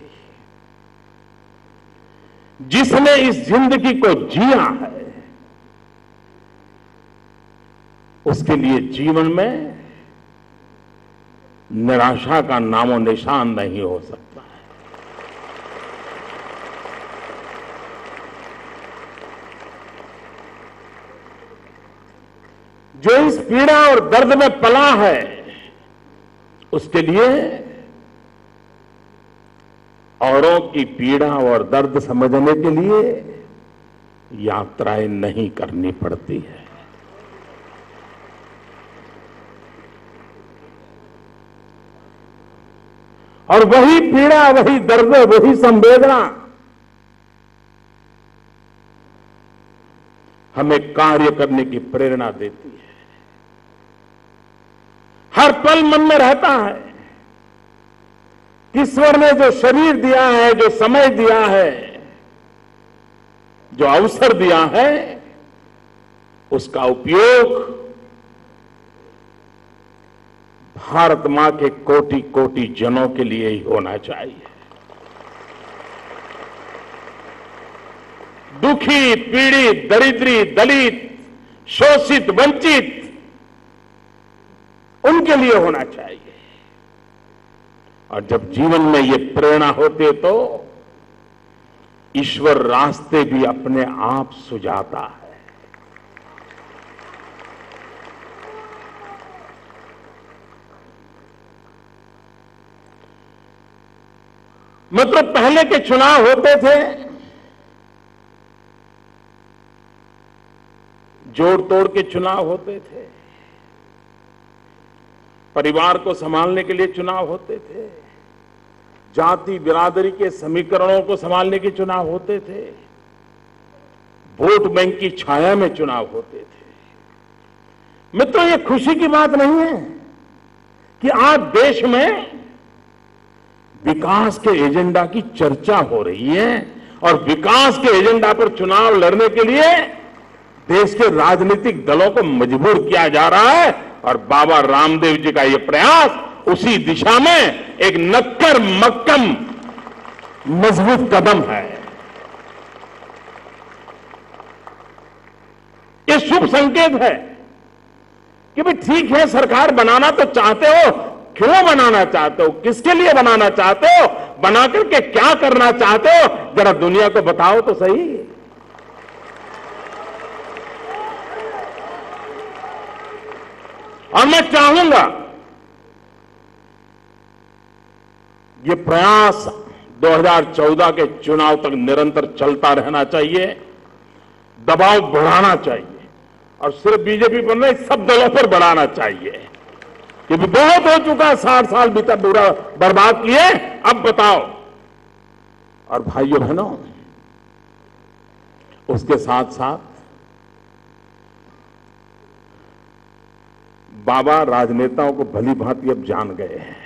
जिसने इस जिंदगी को जिया है उसके लिए जीवन में निराशा का नामो निशान नहीं हो सकता है। जो इस पीड़ा और दर्द में पला है उसके लिए औरों की पीड़ा और दर्द समझने के लिए यात्राएं नहीं करनी पड़ती है। और वही पीड़ा, वही दर्द, वही संवेदना हमें कार्य करने की प्रेरणा देती है। हर पल मन में रहता है ईश्वर ने जो शरीर दिया है, जो समय दिया है, जो अवसर दिया है, उसका उपयोग भारत मां के कोटि कोटि जनों के लिए ही होना चाहिए। दुखी, पीड़ित, दरिद्री, दलित, शोषित, वंचित, उनके लिए होना चाहिए। और जब जीवन में ये प्रेरणा होती है तो ईश्वर रास्ते भी अपने आप सुझाता है। मतलब पहले के चुनाव होते थे जोड़ तोड़ के चुनाव होते थे, परिवार को संभालने के लिए चुनाव होते थे, जाति बिरादरी के समीकरणों को संभालने के चुनाव होते थे, वोट बैंक की छाया में चुनाव होते थे। मित्रों, ये खुशी की बात नहीं है कि आज देश में विकास के एजेंडा की चर्चा हो रही है और विकास के एजेंडा पर चुनाव लड़ने के लिए देश के राजनीतिक दलों को मजबूर किया जा रहा है। और बाबा रामदेव जी का यह प्रयास उसी दिशा में एक नक्कर मक्कम मजबूत कदम है। ये शुभ संकेत है कि भाई ठीक है, सरकार बनाना तो चाहते हो, क्यों बनाना चाहते हो, किसके लिए बनाना चाहते हो, बना करके क्या करना चाहते हो, जरा दुनिया को बताओ तो सही। और मैं चाहूंगा ये प्रयास 2014 के चुनाव तक निरंतर चलता रहना चाहिए, दबाव बढ़ाना चाहिए और सिर्फ बीजेपी पर नहीं, सब दलों पर बढ़ाना चाहिए। क्योंकि बहुत हो चुका, 60 साल बीता पूरा बर्बाद किए, अब बताओ। और भाइयों बहनों, उसके साथ साथ बाबा राजनेताओं को भली भांति अब जान गए हैं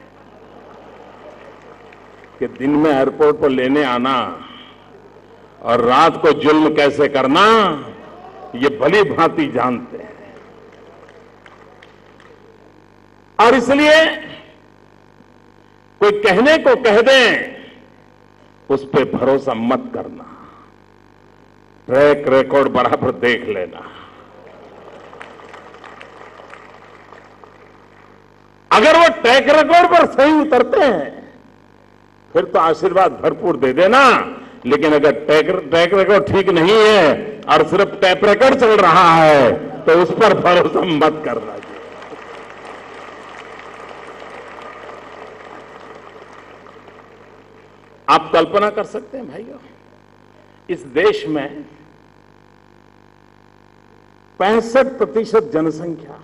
कि दिन में एयरपोर्ट पर लेने आना और रात को जुल्म कैसे करना, ये भली भांति जानते हैं। और इसलिए कोई कहने को कह दें, उस पे भरोसा मत करना, ट्रैक रिकॉर्ड बराबर देख लेना। अगर वो ट्रैक रिकॉर्ड पर सही उतरते हैं फिर तो आशीर्वाद भरपूर दे देना, लेकिन अगर ट्रैक रिकॉर्ड ठीक नहीं है और सिर्फ टैप रिकॉर्ड चल रहा है तो उस पर भरोसा मत करना। आप कल्पना कर सकते हैं भाइयों, इस देश में 65% जनसंख्या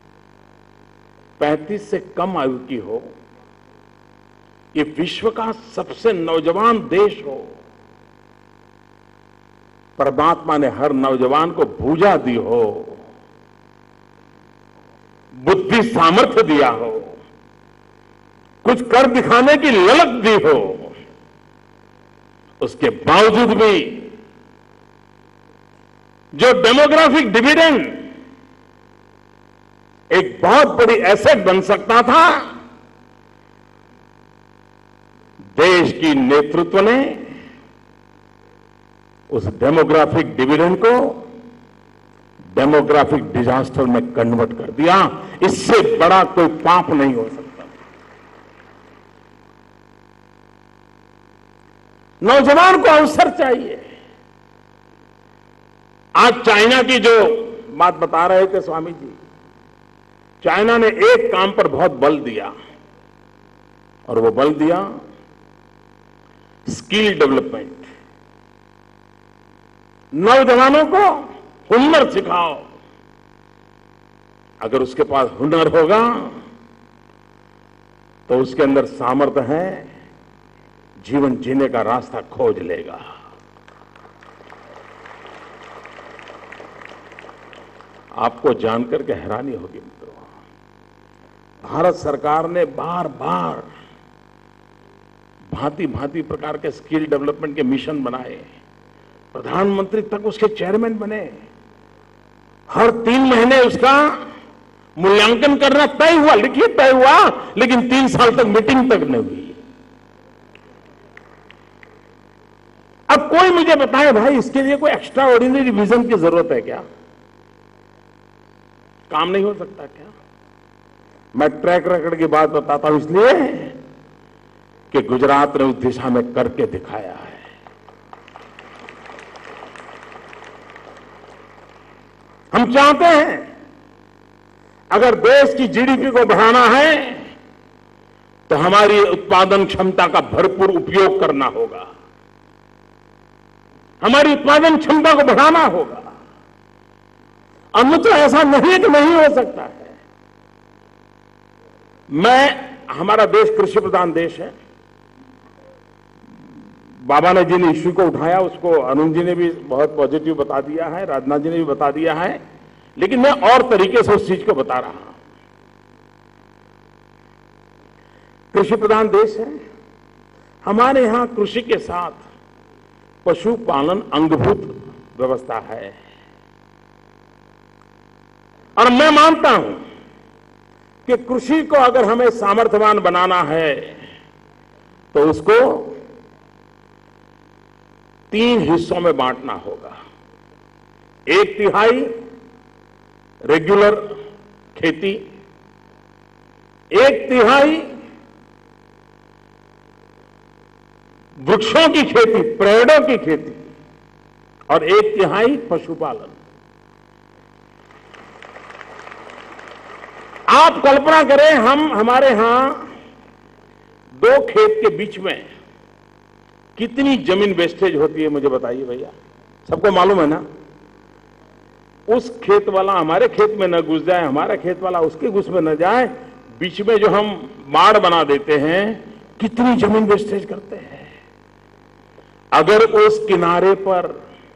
35 से कम आयु की हो, ये विश्व का सबसे नौजवान देश हो, परमात्मा ने हर नौजवान को भूजा दी हो, बुद्धि सामर्थ्य दिया हो, कुछ कर दिखाने की ललक दी हो, उसके बावजूद भी जो डेमोग्राफिक डिविडेंड एक बहुत बड़ी एसेट बन सकता था, देश की नेतृत्व ने उस डेमोग्राफिक डिविडेंड को डेमोग्राफिक डिजास्टर में कन्वर्ट कर दिया। इससे बड़ा कोई पाप नहीं हो सकता। नौजवान को अवसर चाहिए। आज चाइना की जो बात बता रहे थे स्वामी जी, चाइना ने एक काम पर बहुत बल दिया और वो बल दिया स्किल डेवलपमेंट। नौजवानों को हुनर सिखाओ। अगर उसके पास हुनर होगा तो उसके अंदर सामर्थ्य है, जीवन जीने का रास्ता खोज लेगा। आपको जानकर के हैरानी होगी मित्रों, भारत सरकार ने बार बार भांति भांति प्रकार के स्किल डेवलपमेंट के मिशन बनाए, प्रधानमंत्री तक उसके चेयरमैन बने। हर 3 महीने उसका मूल्यांकन करना तय हुआ, लिखिए तय हुआ, लेकिन 3 साल तक मीटिंग तक नहीं हुई। अब कोई मुझे बताए भाई, इसके लिए कोई एक्स्ट्रा ऑर्डिनरी विजन की जरूरत है क्या? काम नहीं हो सकता क्या? मैं ट्रैक रिकॉर्ड की बात बताता हूं इसलिए कि गुजरात ने उस दिशा में करके दिखाया है। हम चाहते हैं अगर देश की जीडीपी को बढ़ाना है तो हमारी उत्पादन क्षमता का भरपूर उपयोग करना होगा, हमारी उत्पादन क्षमता को बढ़ाना होगा। अन्यथा ऐसा नहीं है कि नहीं हो सकता है। हमारा देश कृषि प्रधान देश है। बाबा ने जिन इश्यू को उठाया उसको अरुण जी ने भी बहुत पॉजिटिव बता दिया है, राजनाथ जी ने भी बता दिया है, लेकिन मैं और तरीके से उस चीज को बता रहा हूं। कृषि प्रधान देश है, हमारे यहां कृषि के साथ पशुपालन अंगभूत व्यवस्था है। और मैं मानता हूं कि कृषि को अगर हमें सामर्थ्यवान बनाना है तो उसको 3 हिस्सों में बांटना होगा। 1/3 रेगुलर खेती, 1/3 वृक्षों की खेती, पेड़ों की खेती, और 1/3 पशुपालन। आप कल्पना करें, हमारे यहां 2 खेत के बीच में कितनी जमीन वेस्टेज होती है, मुझे बताइए भैया। सबको मालूम है ना? उस खेत वाला हमारे खेत में न घुस जाए, हमारा खेत वाला उसके घुस में न जाए, बीच में जो हम बाड़ बना देते हैं, कितनी जमीन वेस्टेज करते हैं। अगर उस किनारे पर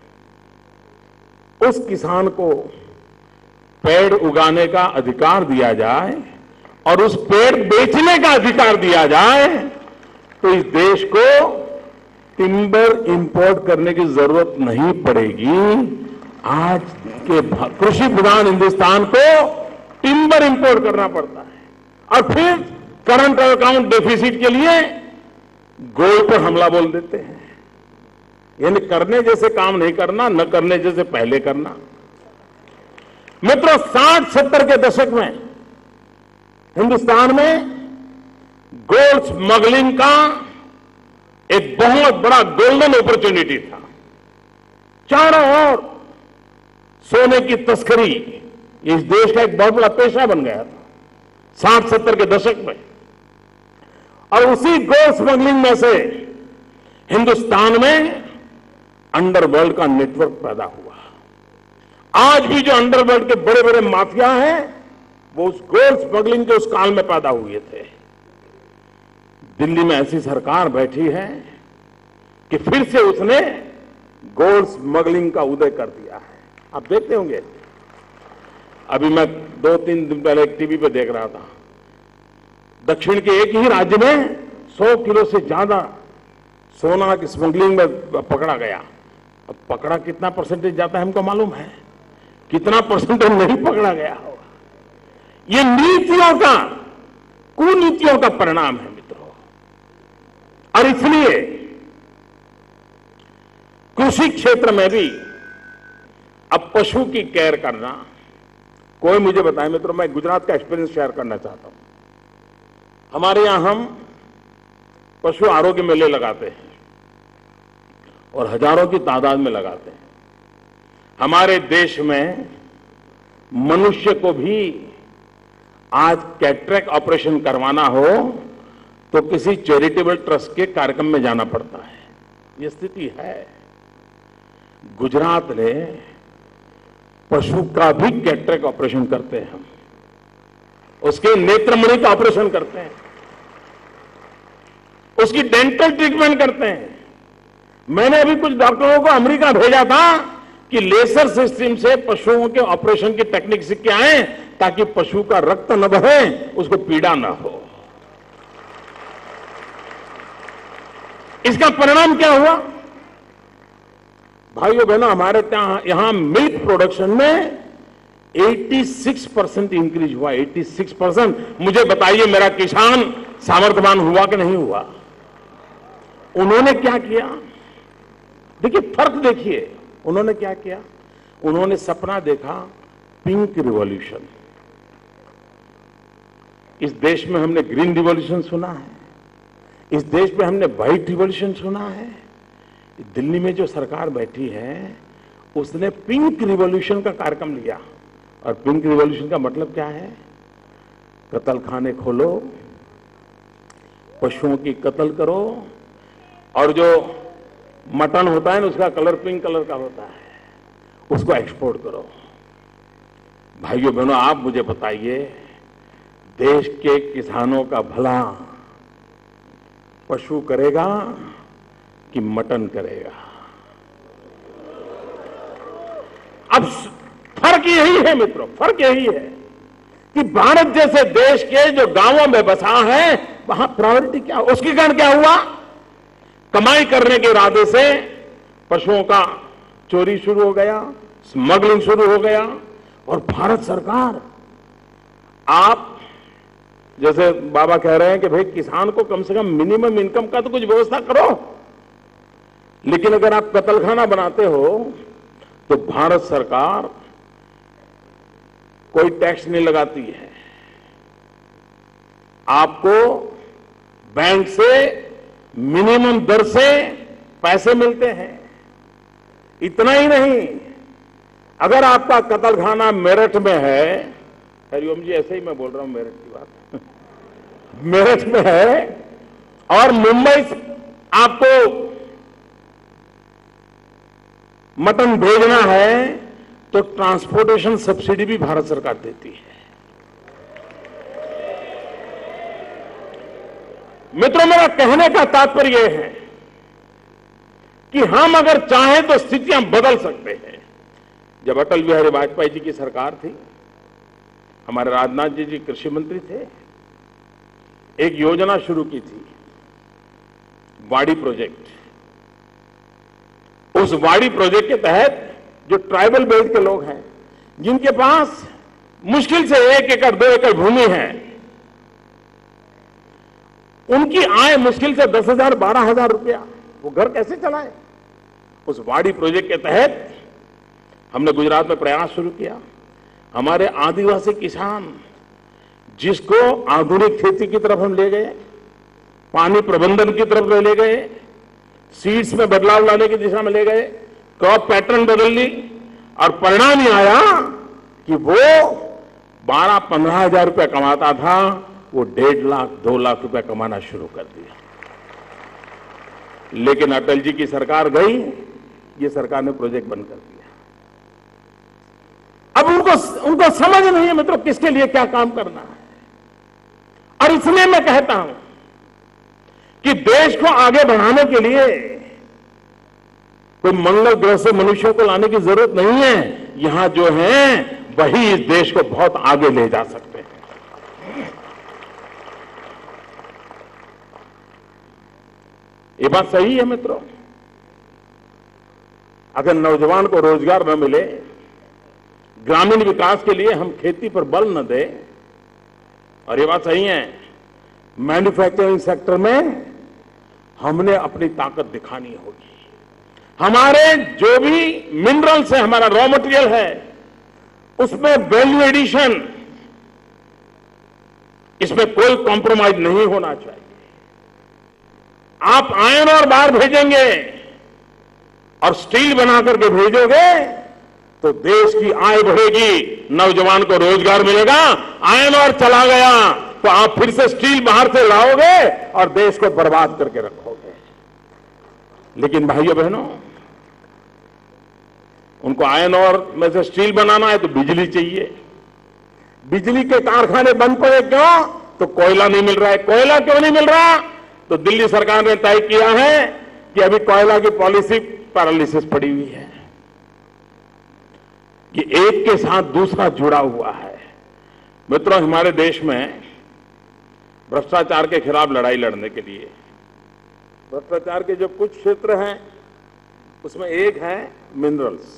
उस किसान को पेड़ उगाने का अधिकार दिया जाए और उस पेड़ बेचने का अधिकार दिया जाए तो इस देश को टिम्बर इंपोर्ट करने की जरूरत नहीं पड़ेगी। आज के कृषि प्रधान हिंदुस्तान को टिम्बर इंपोर्ट करना पड़ता है और फिर करंट अकाउंट डेफिसिट के लिए गोल्ड पर हमला बोल देते हैं। यानी करने जैसे काम नहीं करना, न करने जैसे पहले करना। मित्रों, 60-70 के दशक में हिंदुस्तान में गोल्ड स्मगलिंग का एक बहुत बड़ा गोल्डन अपॉर्चुनिटी था। चारों ओर सोने की तस्करी इस देश का एक बहुत बड़ा पेशा बन गया था 60-70 के दशक में। और उसी गोल्ड स्मगलिंग में से हिंदुस्तान में अंडरवर्ल्ड का नेटवर्क पैदा हुआ। आज भी जो अंडरवर्ल्ड के बड़े बड़े माफिया हैं वो उस गोल्ड स्मगलिंग के उस काल में पैदा हुए थे। दिल्ली में ऐसी सरकार बैठी है कि फिर से उसने गोल्ड स्मगलिंग का उदय कर दिया है। आप देखते होंगे अभी मैं 2-3 दिन पहले एक टीवी पे देख रहा था, दक्षिण के एक ही राज्य में 100 किलो से ज्यादा सोना की स्मगलिंग में पकड़ा गया। अब पकड़ा कितना परसेंटेज जाता है हमको मालूम है, कितना परसेंटेज नहीं पकड़ा गया होगा। ये नीतियों का, कुनीतियों का परिणाम है मित्रों। और इसलिए कृषि क्षेत्र में भी अब पशु की केयर करना, कोई मुझे बताए मित्रों, मैं गुजरात का एक्सपीरियंस शेयर करना चाहता हूं। हमारे यहां हम पशु आरोग्य मेले लगाते हैं और हजारों की तादाद में लगाते हैं। हमारे देश में मनुष्य को भी आज कैटरेक्ट ऑपरेशन करवाना हो तो किसी चैरिटेबल ट्रस्ट के कार्यक्रम में जाना पड़ता है। यह स्थिति है। गुजरात ने पशु का भी कैटरेक्ट ऑपरेशन करते हैं, हम उसके नेत्रमणि का ऑपरेशन करते हैं, उसकी डेंटल ट्रीटमेंट करते हैं। मैंने अभी कुछ डॉक्टरों को अमेरिका भेजा था कि लेजर सिस्टम से पशुओं के ऑपरेशन की टेक्निक सीख के आए ताकि पशु का रक्त न बहे, उसको पीड़ा ना हो। इसका परिणाम क्या हुआ? भाइयों बहनों, हमारे यहां मिल्क प्रोडक्शन में 86% इंक्रीज हुआ। 86%। मुझे बताइए, मेरा किसान सामर्थ्यवान हुआ कि नहीं हुआ? उन्होंने क्या किया? देखिए, फर्क देखिए। उन्होंने क्या किया? उन्होंने सपना देखा पिंक रिवॉल्यूशन। इस देश में हमने ग्रीन रिवॉल्यूशन सुना है, इस देश में हमने व्हाइट रिवॉल्यूशन सुना है। दिल्ली में जो सरकार बैठी है उसने पिंक रिवॉल्यूशन का कार्यक्रम लिया। और पिंक रिवॉल्यूशन का मतलब क्या है? कत्ल खाने खोलो, पशुओं की कत्ल करो, और जो मटन होता है ना उसका कलर पिंक कलर का होता है, उसको एक्सपोर्ट करो। भाइयों बहनों, आप मुझे बताइए, देश के किसानों का भला पशु करेगा कि मटन करेगा? अब फर्क यही है मित्रों, फर्क यही है कि भारत जैसे देश के जो गांवों में बसा है वहां प्रायोरिटी क्या? उसके कारण क्या हुआ? कमाई करने के इरादे से पशुओं का चोरी शुरू हो गया, स्मगलिंग शुरू हो गया। और भारत सरकार, आप जैसे बाबा कह रहे हैं कि भाई किसान को कम से कम मिनिमम इनकम का तो कुछ व्यवस्था करो, लेकिन अगर आप कत्लखाना बनाते हो तो भारत सरकार कोई टैक्स नहीं लगाती है। आपको बैंक से मिनिमम दर से पैसे मिलते हैं। इतना ही नहीं, अगर आपका कत्लखाना मेरठ में है, हरिओम जी ऐसे ही मैं बोल रहा हूं मेरठ की बात, मेरठ में है, और मुंबई से आपको मटन भेजना है तो ट्रांसपोर्टेशन सब्सिडी भी भारत सरकार देती है। मित्रों, मेरा कहने का तात्पर्य यह है कि हम अगर चाहें तो स्थितियां बदल सकते हैं। जब अटल बिहारी वाजपेयी जी की सरकार थी, हमारे राजनाथ जी कृषि मंत्री थे, एक योजना शुरू की थी, वाड़ी प्रोजेक्ट। उस वाड़ी प्रोजेक्ट के तहत जो ट्राइबल बेल्ट के लोग हैं, जिनके पास मुश्किल से 1 एकड़ 2 एकड़ भूमि है, उनकी आय मुश्किल से 10,000 12,000 रुपया, वो घर कैसे चलाए? उस वाड़ी प्रोजेक्ट के तहत हमने गुजरात में प्रयास शुरू किया। हमारे आदिवासी किसान, जिसको आधुनिक खेती की तरफ हम ले गए, पानी प्रबंधन की तरफ ले गए, सीड्स में बदलाव लाने की दिशा में ले गए, क्रॉप पैटर्न बदल ली, और परिणाम ये आया कि वो 12-15 हजार रुपया कमाता था, वो 1.5 लाख 2 लाख रुपया कमाना शुरू कर दिया। लेकिन अटल जी की सरकार गई, ये सरकार ने प्रोजेक्ट बंद कर दिया। अब उनको समझ नहीं है मित्रों किसके लिए क्या काम करना है। और इसलिए मैं कहता हूं कि देश को आगे बढ़ाने के लिए कोई मंगल ग्रह से मनुष्यों को लाने की जरूरत नहीं है। यहां जो है वही इस देश को बहुत आगे ले जा सकते हैं। ये बात सही है मित्रों। अगर नौजवान को रोजगार न मिले, ग्रामीण विकास के लिए हम खेती पर बल न दें, और ये बात सही है, मैन्युफैक्चरिंग सेक्टर में हमने अपनी ताकत दिखानी होगी। हमारे जो भी मिनरल्स है, हमारा रॉ मटेरियल है, उसमें वैल्यू एडिशन, इसमें कोई कॉम्प्रोमाइज नहीं होना चाहिए। आप आयरन और बार भेजेंगे और स्टील बना करके भेजोगे तो देश की आय बढ़ेगी, नौजवान को रोजगार मिलेगा। आयरन और चला गया तो आप फिर से स्टील बाहर से लाओगे और देश को बर्बाद करके रखोगे। लेकिन भाइयों बहनों, उनको आयरन और में से स्टील बनाना है तो बिजली चाहिए। बिजली के कारखाने बंद पड़े क्यों? तो कोयला नहीं मिल रहा है। कोयला क्यों नहीं मिल रहा? तो दिल्ली सरकार ने तय किया है कि अभी कोयला की पॉलिसी पैरालिसिस पड़ी हुई है। ये एक के साथ दूसरा जुड़ा हुआ है। मित्रों, हमारे देश में भ्रष्टाचार के खिलाफ लड़ाई लड़ने के लिए भ्रष्टाचार के जो कुछ क्षेत्र हैं उसमें एक है मिनरल्स।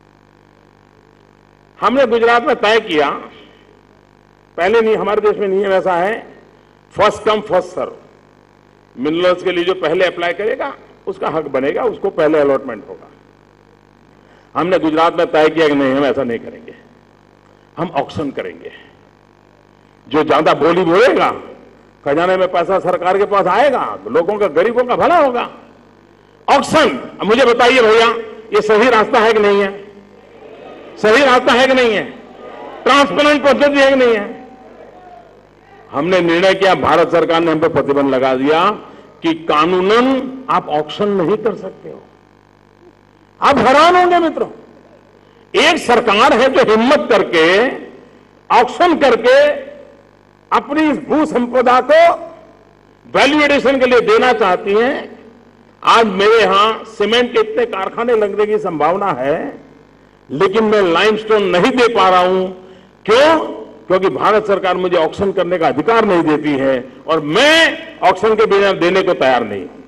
हमने गुजरात में तय किया, पहले नहीं, हमारे देश में नहीं है वैसा है, first come first serve. Minerals के लिए जो पहले अप्लाई करेगा उसका हक बनेगा, उसको पहले अलॉटमेंट होगा। हमने गुजरात में तय किया कि नहीं, हम ऐसा नहीं करेंगे, हम ऑक्शन करेंगे। जो ज्यादा बोली बोलेगा, खजाने में पैसा सरकार के पास आएगा, लोगों का, गरीबों का भला होगा। ऑक्शन। अब मुझे बताइए भैया, ये सही रास्ता है कि नहीं है? सही रास्ता है कि नहीं है? ट्रांसपेरेंट पद्धति है कि नहीं है? हमने निर्णय किया, भारत सरकार ने हम पे प्रतिबंध लगा दिया कि कानूनन आप ऑक्शन नहीं कर सकते हो। आप हैरान होंगे मित्रों, एक सरकार है जो हिम्मत करके ऑक्शन करके अपनी इस भू संपदा को वैल्यू एडिशन के लिए देना चाहती है। आज मेरे यहां सीमेंट के इतने कारखाने लगने की संभावना है, लेकिन मैं लाइमस्टोन नहीं दे पा रहा हूं। क्यों? क्योंकि भारत सरकार मुझे ऑक्शन करने का अधिकार नहीं देती है और मैं ऑक्शन के बिना देने को तैयार नहीं हूं।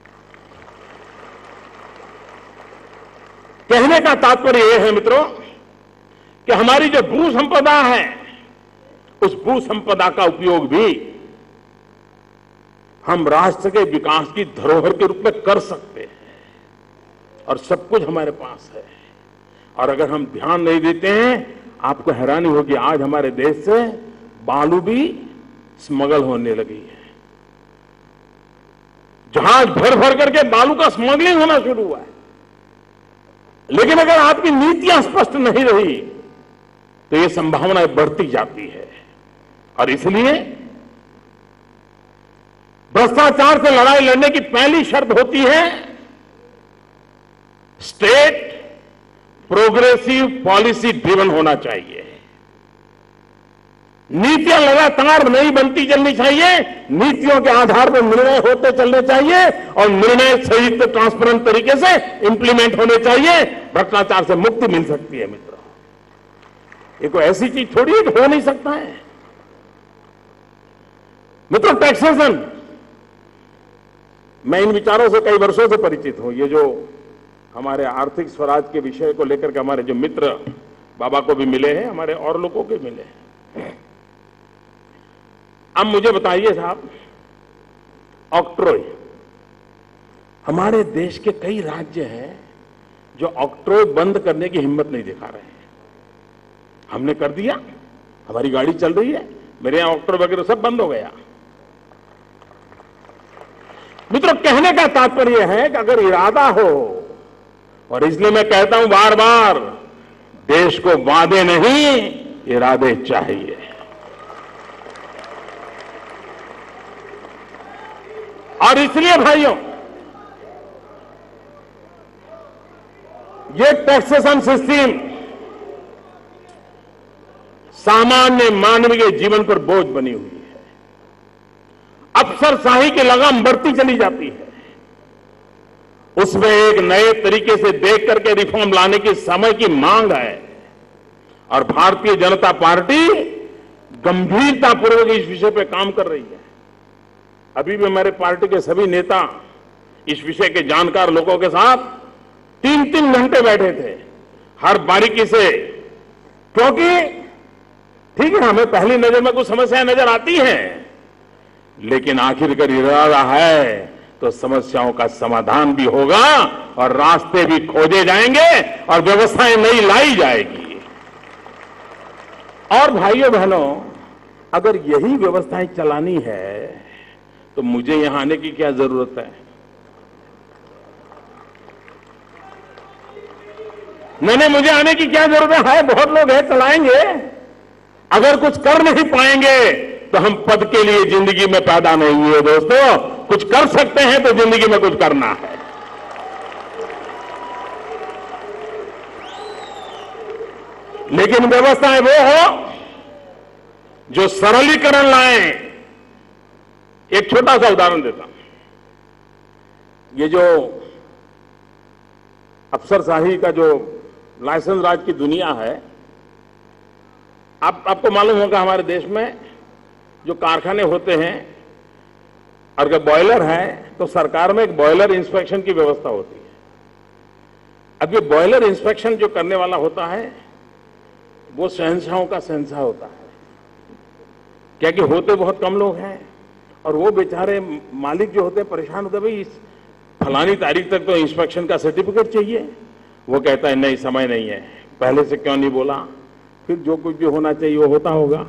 कहने का तात्पर्य यह है मित्रों कि हमारी जो भू संपदा है, उस भू संपदा का उपयोग भी हम राष्ट्र के विकास की धरोहर के रूप में कर सकते हैं, और सब कुछ हमारे पास है। और अगर हम ध्यान नहीं देते हैं, आपको हैरानी होगी, आज हमारे देश से बालू भी स्मगल होने लगी है। जहाज भर भर करके बालू का स्मगलिंग होना शुरू हुआ है। लेकिन अगर आपकी नीतियां स्पष्ट नहीं रही तो ये संभावनाएं बढ़ती जाती है। और इसलिए भ्रष्टाचार से लड़ाई लड़ने की पहली शर्त होती है स्टेट प्रोग्रेसिव पॉलिसी ड्रिवन होना चाहिए। नीतियां लगातार नहीं बनती चलनी चाहिए, नीतियों के आधार पर निर्णय होते चलने चाहिए और निर्णय सही ट्रांसपेरेंट तरीके से इंप्लीमेंट होने चाहिए। भ्रष्टाचार से मुक्ति मिल सकती है मित्रों। ये कोई ऐसी चीज थोड़ी है कि हो नहीं सकता है मित्रों। टैक्सेशन, मैं इन विचारों से कई वर्षों से परिचित हूं। ये जो हमारे आर्थिक स्वराज के विषय को लेकर के हमारे जो मित्र बाबा को भी मिले हैं, हमारे और लोगों के मिले हैं। अब मुझे बताइए साहब, ऑक्ट्रोय, हमारे देश के कई राज्य हैं जो ऑक्ट्रोय बंद करने की हिम्मत नहीं दिखा रहे हैं। हमने कर दिया, हमारी गाड़ी चल रही है, मेरे यहां ऑक्ट्रोय वगैरह सब बंद हो गया। मित्रों, कहने का तात्पर्य है कि अगर इरादा हो, और इसलिए मैं कहता हूं बार बार, देश को वादे नहीं इरादे चाहिए। और इसलिए भाइयों, ये टैक्सेशन सिस्टम सामान्य मानव के जीवन पर बोझ बनी हुई है। अफसरशाही की लगाम बढ़ती चली जाती है। उसमें एक नए तरीके से देख करके रिफॉर्म लाने की समय की मांग है। और भारतीय जनता पार्टी गंभीरतापूर्वक इस विषय पर काम कर रही है। अभी भी मेरे पार्टी के सभी नेता इस विषय के जानकार लोगों के साथ 3-3 घंटे बैठे थे, हर बारीकी से, क्योंकि ठीक है हमें पहली नजर में कुछ समस्याएं नजर आती हैं, लेकिन आखिरकार इरादा है तो समस्याओं का समाधान भी होगा और रास्ते भी खोजे जाएंगे और व्यवस्थाएं नई लाई जाएगी। और भाइयों बहनों, अगर यही व्यवस्थाएं चलानी है तो मुझे यहां आने की क्या जरूरत है? नहीं, मुझे आने की क्या जरूरत है? बहुत लोग हैं, चलाएंगे। अगर कुछ कर नहीं पाएंगे तो हम पद के लिए जिंदगी में पैदा नहीं हुए दोस्तों। कुछ कर सकते हैं तो जिंदगी में कुछ करना है। लेकिन व्यवस्थाएं वो हो जो सरलीकरण लाएं। एक छोटा सा उदाहरण देता हूं। ये जो अफसरशाही का जो लाइसेंस राज की दुनिया है, आपको मालूम होगा हमारे देश में जो कारखाने होते हैं, अगर बॉयलर है तो सरकार में एक बॉयलर इंस्पेक्शन की व्यवस्था होती है। अब ये बॉयलर इंस्पेक्शन जो करने वाला होता है वो शहंशाहों का शहंशाह होता है, क्या कि होते बहुत कम लोग हैं और वो बेचारे मालिक जो होते हैं परेशान होते हैं, भाई इस फलानी तारीख तक तो इंस्पेक्शन का सर्टिफिकेट चाहिए। वो कहता है नहीं, समय नहीं है, पहले से क्यों नहीं बोला? फिर जो कुछ भी होना चाहिए वो होता होगा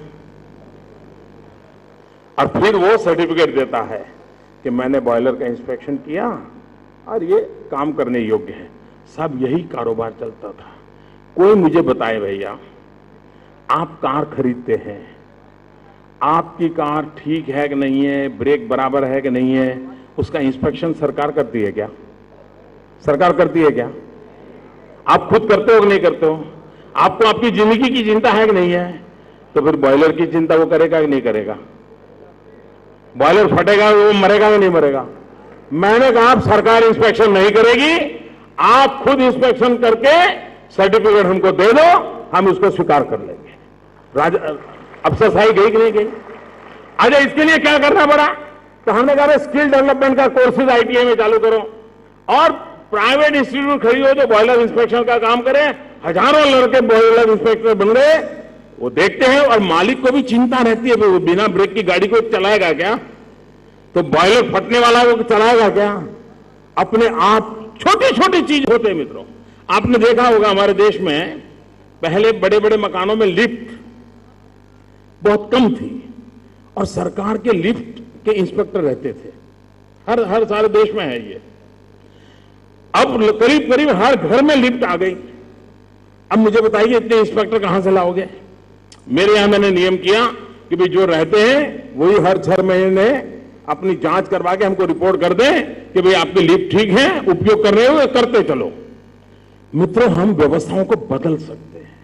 और फिर वो सर्टिफिकेट देता है कि मैंने बॉयलर का इंस्पेक्शन किया और ये काम करने योग्य है। सब यही कारोबार चलता था। कोई मुझे बताए भैया, आप कार खरीदते हैं, आपकी कार ठीक है कि नहीं है, ब्रेक बराबर है कि नहीं है, उसका इंस्पेक्शन सरकार करती है क्या? सरकार करती है क्या? आप खुद करते हो कि नहीं करते हो? आपको आपकी जिंदगी की चिंता है कि नहीं है? तो फिर बॉयलर की चिंता वो करेगा कि नहीं करेगा? बॉयलर फटेगा वो मरेगा कि नहीं मरेगा? मैंने कहा आप सरकार इंस्पेक्शन नहीं करेगी, आप खुद इंस्पेक्शन करके सर्टिफिकेट हमको दे दो, हम उसको स्वीकार कर लेंगे। अफसरशाही गई कि नहीं गई? अच्छा, इसके लिए क्या करना पड़ा? तो हमने कहा स्किल डेवलपमेंट का कोर्सेज आईटीआई में चालू करो और प्राइवेट इंस्टीट्यूट खरीदो जो बॉयलर इंस्पेक्शन का काम करे। हजारों लड़के बॉयलर इंस्पेक्टर बन गए। वो देखते हैं और मालिक को भी चिंता रहती है, वो बिना ब्रेक की गाड़ी को चलाएगा क्या? तो बॉयलर फटने वाला वो चलाएगा क्या? अपने आप छोटी छोटी चीज होते हैं मित्रों। आपने देखा होगा हमारे देश में पहले बड़े बड़े मकानों में लिफ्ट बहुत कम थी और सरकार के लिफ्ट के इंस्पेक्टर रहते थे। हर सारे देश में है ये। अब करीब करीब हर घर में लिफ्ट आ गई। अब मुझे बताइए इतने इंस्पेक्टर कहां से लाओगे? मेरे यहां मैंने नियम किया कि भाई जो रहते हैं वही हर 6 महीने अपनी जांच करवा के हमको रिपोर्ट कर दें कि भाई आपकी लिफ्ट ठीक है, उपयोग कर रहे हो, करते चलो। मित्रों, हम व्यवस्थाओं को बदल सकते हैं।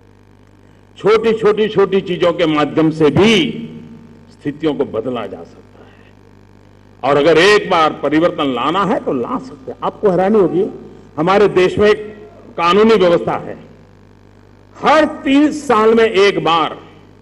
छोटी चीजों के माध्यम से भी स्थितियों को बदला जा सकता है और अगर एक बार परिवर्तन लाना है तो ला सकते हैं। आपको हैरानी होगी, हमारे देश में एक कानूनी व्यवस्था है, हर 30 साल में एक बार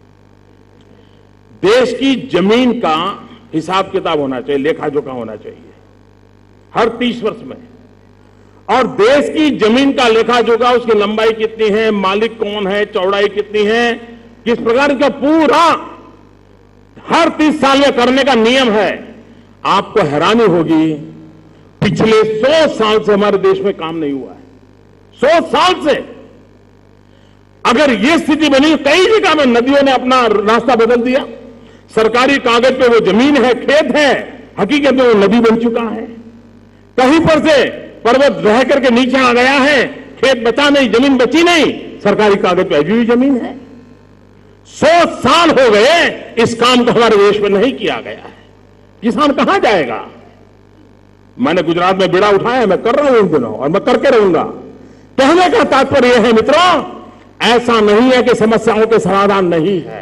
देश की जमीन का हिसाब किताब होना चाहिए, लेखा जोखा होना चाहिए हर 30 वर्ष में। और देश की जमीन का लेखा जोखा, उसकी लंबाई कितनी है, मालिक कौन है, चौड़ाई कितनी है, किस प्रकार का पूरा हर 30 साल में करने का नियम है। आपको हैरानी होगी, पिछले 100 साल से हमारे देश में काम नहीं हुआ है। 100 साल से अगर ये स्थिति बनी, कई जगह में नदियों ने अपना रास्ता बदल दिया। सरकारी कागज पे वो जमीन है, खेत है, हकीकत में वो नदी बन चुका है। कहीं पर से पर्वत रह करके नीचे आ गया है, खेत बचा नहीं, जमीन बची नहीं, सरकारी कागज पे अभी भी जमीन है। 100 साल हो गए इस काम को हमारे देश में नहीं किया गया है। किसान कहां जाएगा? मैंने गुजरात में बीड़ा उठाया, मैं कर रहा हूं इन दिनों और मैं करके रहूंगा। कहने का तात्पर्य यह है मित्रों, ऐसा नहीं है कि समस्याओं के समाधान नहीं है,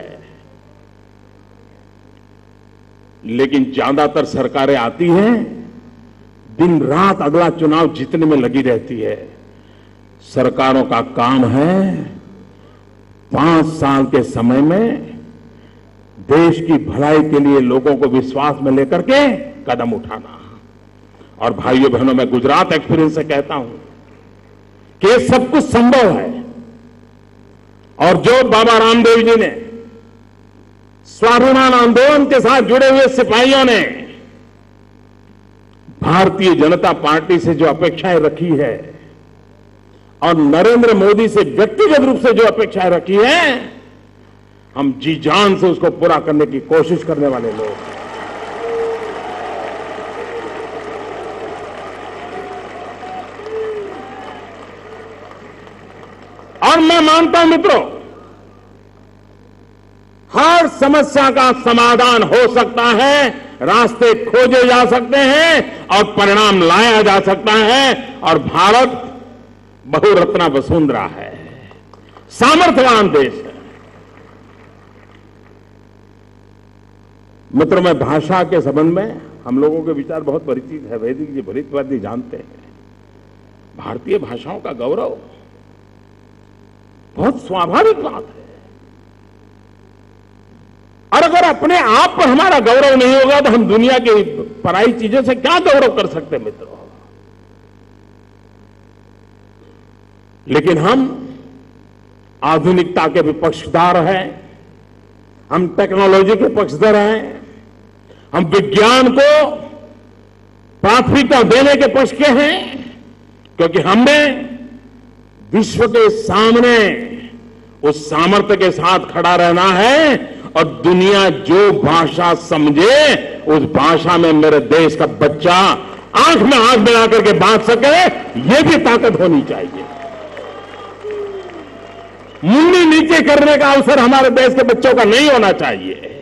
लेकिन ज्यादातर सरकारें आती हैं, दिन रात अगला चुनाव जीतने में लगी रहती है। सरकारों का काम है 5 साल के समय में देश की भलाई के लिए लोगों को विश्वास में लेकर के कदम उठाना। और भाइयों बहनों, मैं गुजरात एक्सपीरियंस से कहता हूं कि ये सब कुछ संभव है। और जो बाबा रामदेव जी ने स्वाभिमान आंदोलन के साथ जुड़े हुए सिपाहियों ने भारतीय जनता पार्टी से जो अपेक्षाएं रखी है और नरेंद्र मोदी से व्यक्तिगत रूप से जो अपेक्षाएं रखी है, हम जी जान से उसको पूरा करने की कोशिश करने वाले लोग हैं। और मैं मानता हूं मित्रों, हर समस्या का समाधान हो सकता है, रास्ते खोजे जा सकते हैं और परिणाम लाया जा सकता है। और भारत बहुरत्ना वसुंधरा है, सामर्थ्यवान देश है। मित्रों, मैं भाषा के संबंध में हम लोगों के विचार बहुत परिचित है, वैदिक जी भलितवादी जानते हैं। भारतीय भाषाओं का गौरव बहुत स्वाभाविक बात है। और अगर अपने आप पर हमारा गौरव नहीं होगा तो हम दुनिया की पराई चीजों से क्या गौरव कर सकते मित्रों। लेकिन हम आधुनिकता के भी पक्षधर हैं, हम टेक्नोलॉजी के पक्षधर हैं, हम विज्ञान को प्राथमिकता देने के पक्ष के हैं, क्योंकि हमने विश्व के सामने उस सामर्थ्य के साथ खड़ा रहना है। और दुनिया जो भाषा समझे उस भाषा में मेरे देश का बच्चा आंख में आंख मिला करके बांट सके, ये भी ताकत होनी चाहिए। मुंडी नीचे करने का अवसर हमारे देश के बच्चों का नहीं होना चाहिए।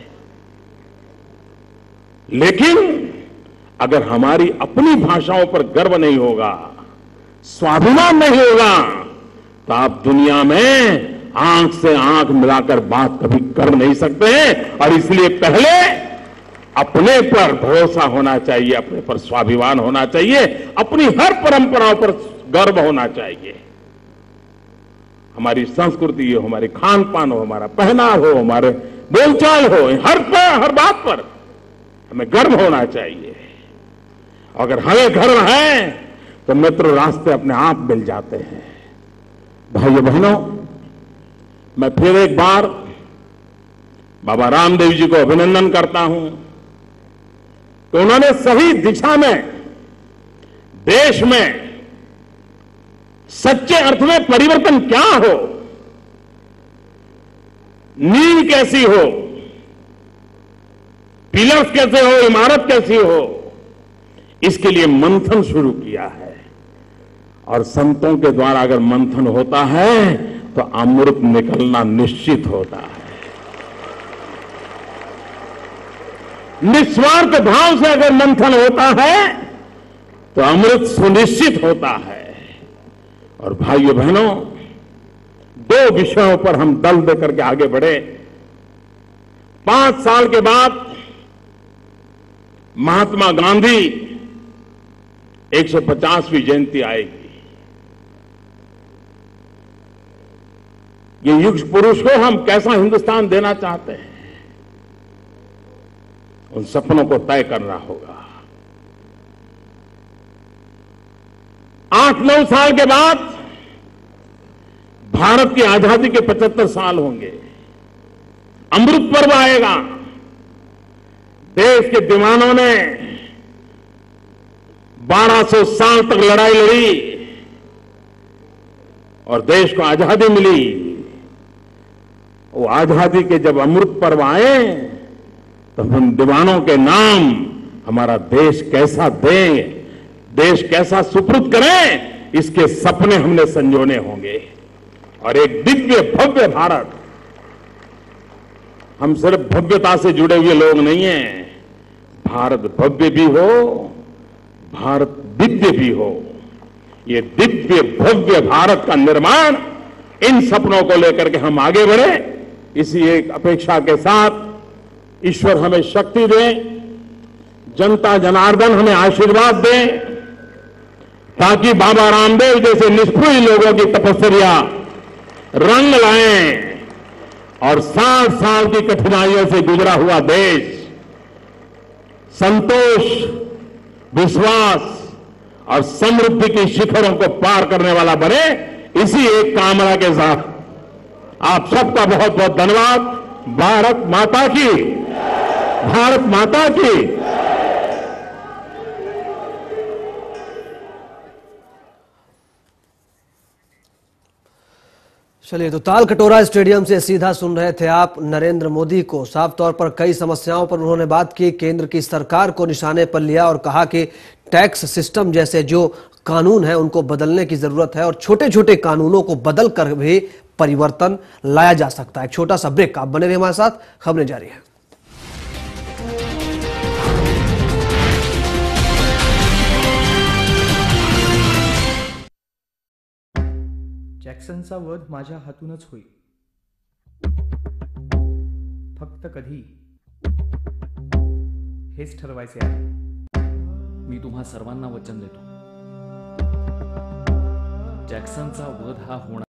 लेकिन अगर हमारी अपनी भाषाओं पर गर्व नहीं होगा, स्वाभिमान नहीं होगा, तो आप दुनिया में आंख से आंख मिलाकर बात कभी कर नहीं सकते हैं। और इसलिए पहले अपने पर भरोसा होना चाहिए, अपने पर स्वाभिमान होना चाहिए, अपनी हर परंपराओं पर गर्व होना चाहिए। हमारी संस्कृति हो, हमारे खान पान हो, हमारा पहनाव हो, हमारे बोलचाल हो, हर बात पर हमें गर्व होना चाहिए। अगर हमें गर्व है तो मित्र रास्ते अपने आप मिल जाते हैं। भाइयों बहनों, मैं फिर एक बार बाबा रामदेव जी को अभिनंदन करता हूं कि उन्होंने सही दिशा में देश में सच्चे अर्थ में परिवर्तन क्या हो, नींव कैसी हो, पिलर्स कैसे हो, इमारत कैसी हो, इसके लिए मंथन शुरू किया है। और संतों के द्वारा अगर मंथन होता है तो अमृत निकलना निश्चित होता है। निस्वार्थ भाव से अगर मंथन होता है तो अमृत सुनिश्चित होता है। और भाइयों बहनों, 2 विषयों पर हम दल देकर के आगे बढ़े। 5 साल के बाद महात्मा गांधी 150वीं जयंती आएगी। ये युग पुरुष को हम कैसा हिंदुस्तान देना चाहते हैं, उन सपनों को तय करना होगा। 8-9 साल के बाद भारत की आजादी के 75 साल होंगे। अमृत पर्व आएगा। देश के दीवानों ने 1200 साल तक लड़ाई लड़ी और देश को आजादी मिली। वो आजादी के जब अमृत पर्व आए तो हम दीवानों के नाम हमारा देश कैसा दें, देश कैसा सुपुर्द करें, इसके सपने हमने संजोने होंगे। और एक दिव्य भव्य भारत, हम सिर्फ भव्यता से जुड़े हुए लोग नहीं हैं, भारत भव्य भी हो, भारत दिव्य भी हो। ये दिव्य भव्य भारत का निर्माण, इन सपनों को लेकर के हम आगे बढ़े, इसी एक अपेक्षा के साथ ईश्वर हमें शक्ति दे, जनता जनार्दन हमें आशीर्वाद दे, ताकि बाबा रामदेव जैसे निष्ठुर लोगों की तपस्या रंग लाएं और 60 साल की कठिनाइयों से गुजरा हुआ देश संतोष, विश्वास और समृद्धि की शिखरों को पार करने वाला बने, इसी एक कामना के साथ आप सबका बहुत बहुत धन्यवाद। भारत माता की, भारत माता की। चलिए, तो ताल कटोरा स्टेडियम से सीधा सुन रहे थे आप नरेंद्र मोदी को। साफ तौर पर कई समस्याओं पर उन्होंने बात की, केंद्र की सरकार को निशाने पर लिया और कहा कि टैक्स सिस्टम जैसे जो कानून है उनको बदलने की जरूरत है और छोटे छोटे कानूनों को बदल कर भी परिवर्तन लाया जा सकता है। एक छोटा सा ब्रेक, आप बने रहिए हमारे साथ, खबरें जारी है। जॅक्सनचा वध माझ्या हातूनच होईल, फक्त कधी हेच ठरवायचे आहे। मी तुम्हा सर्वांना वचन देतो, जॅक्सनचा वध हा होणार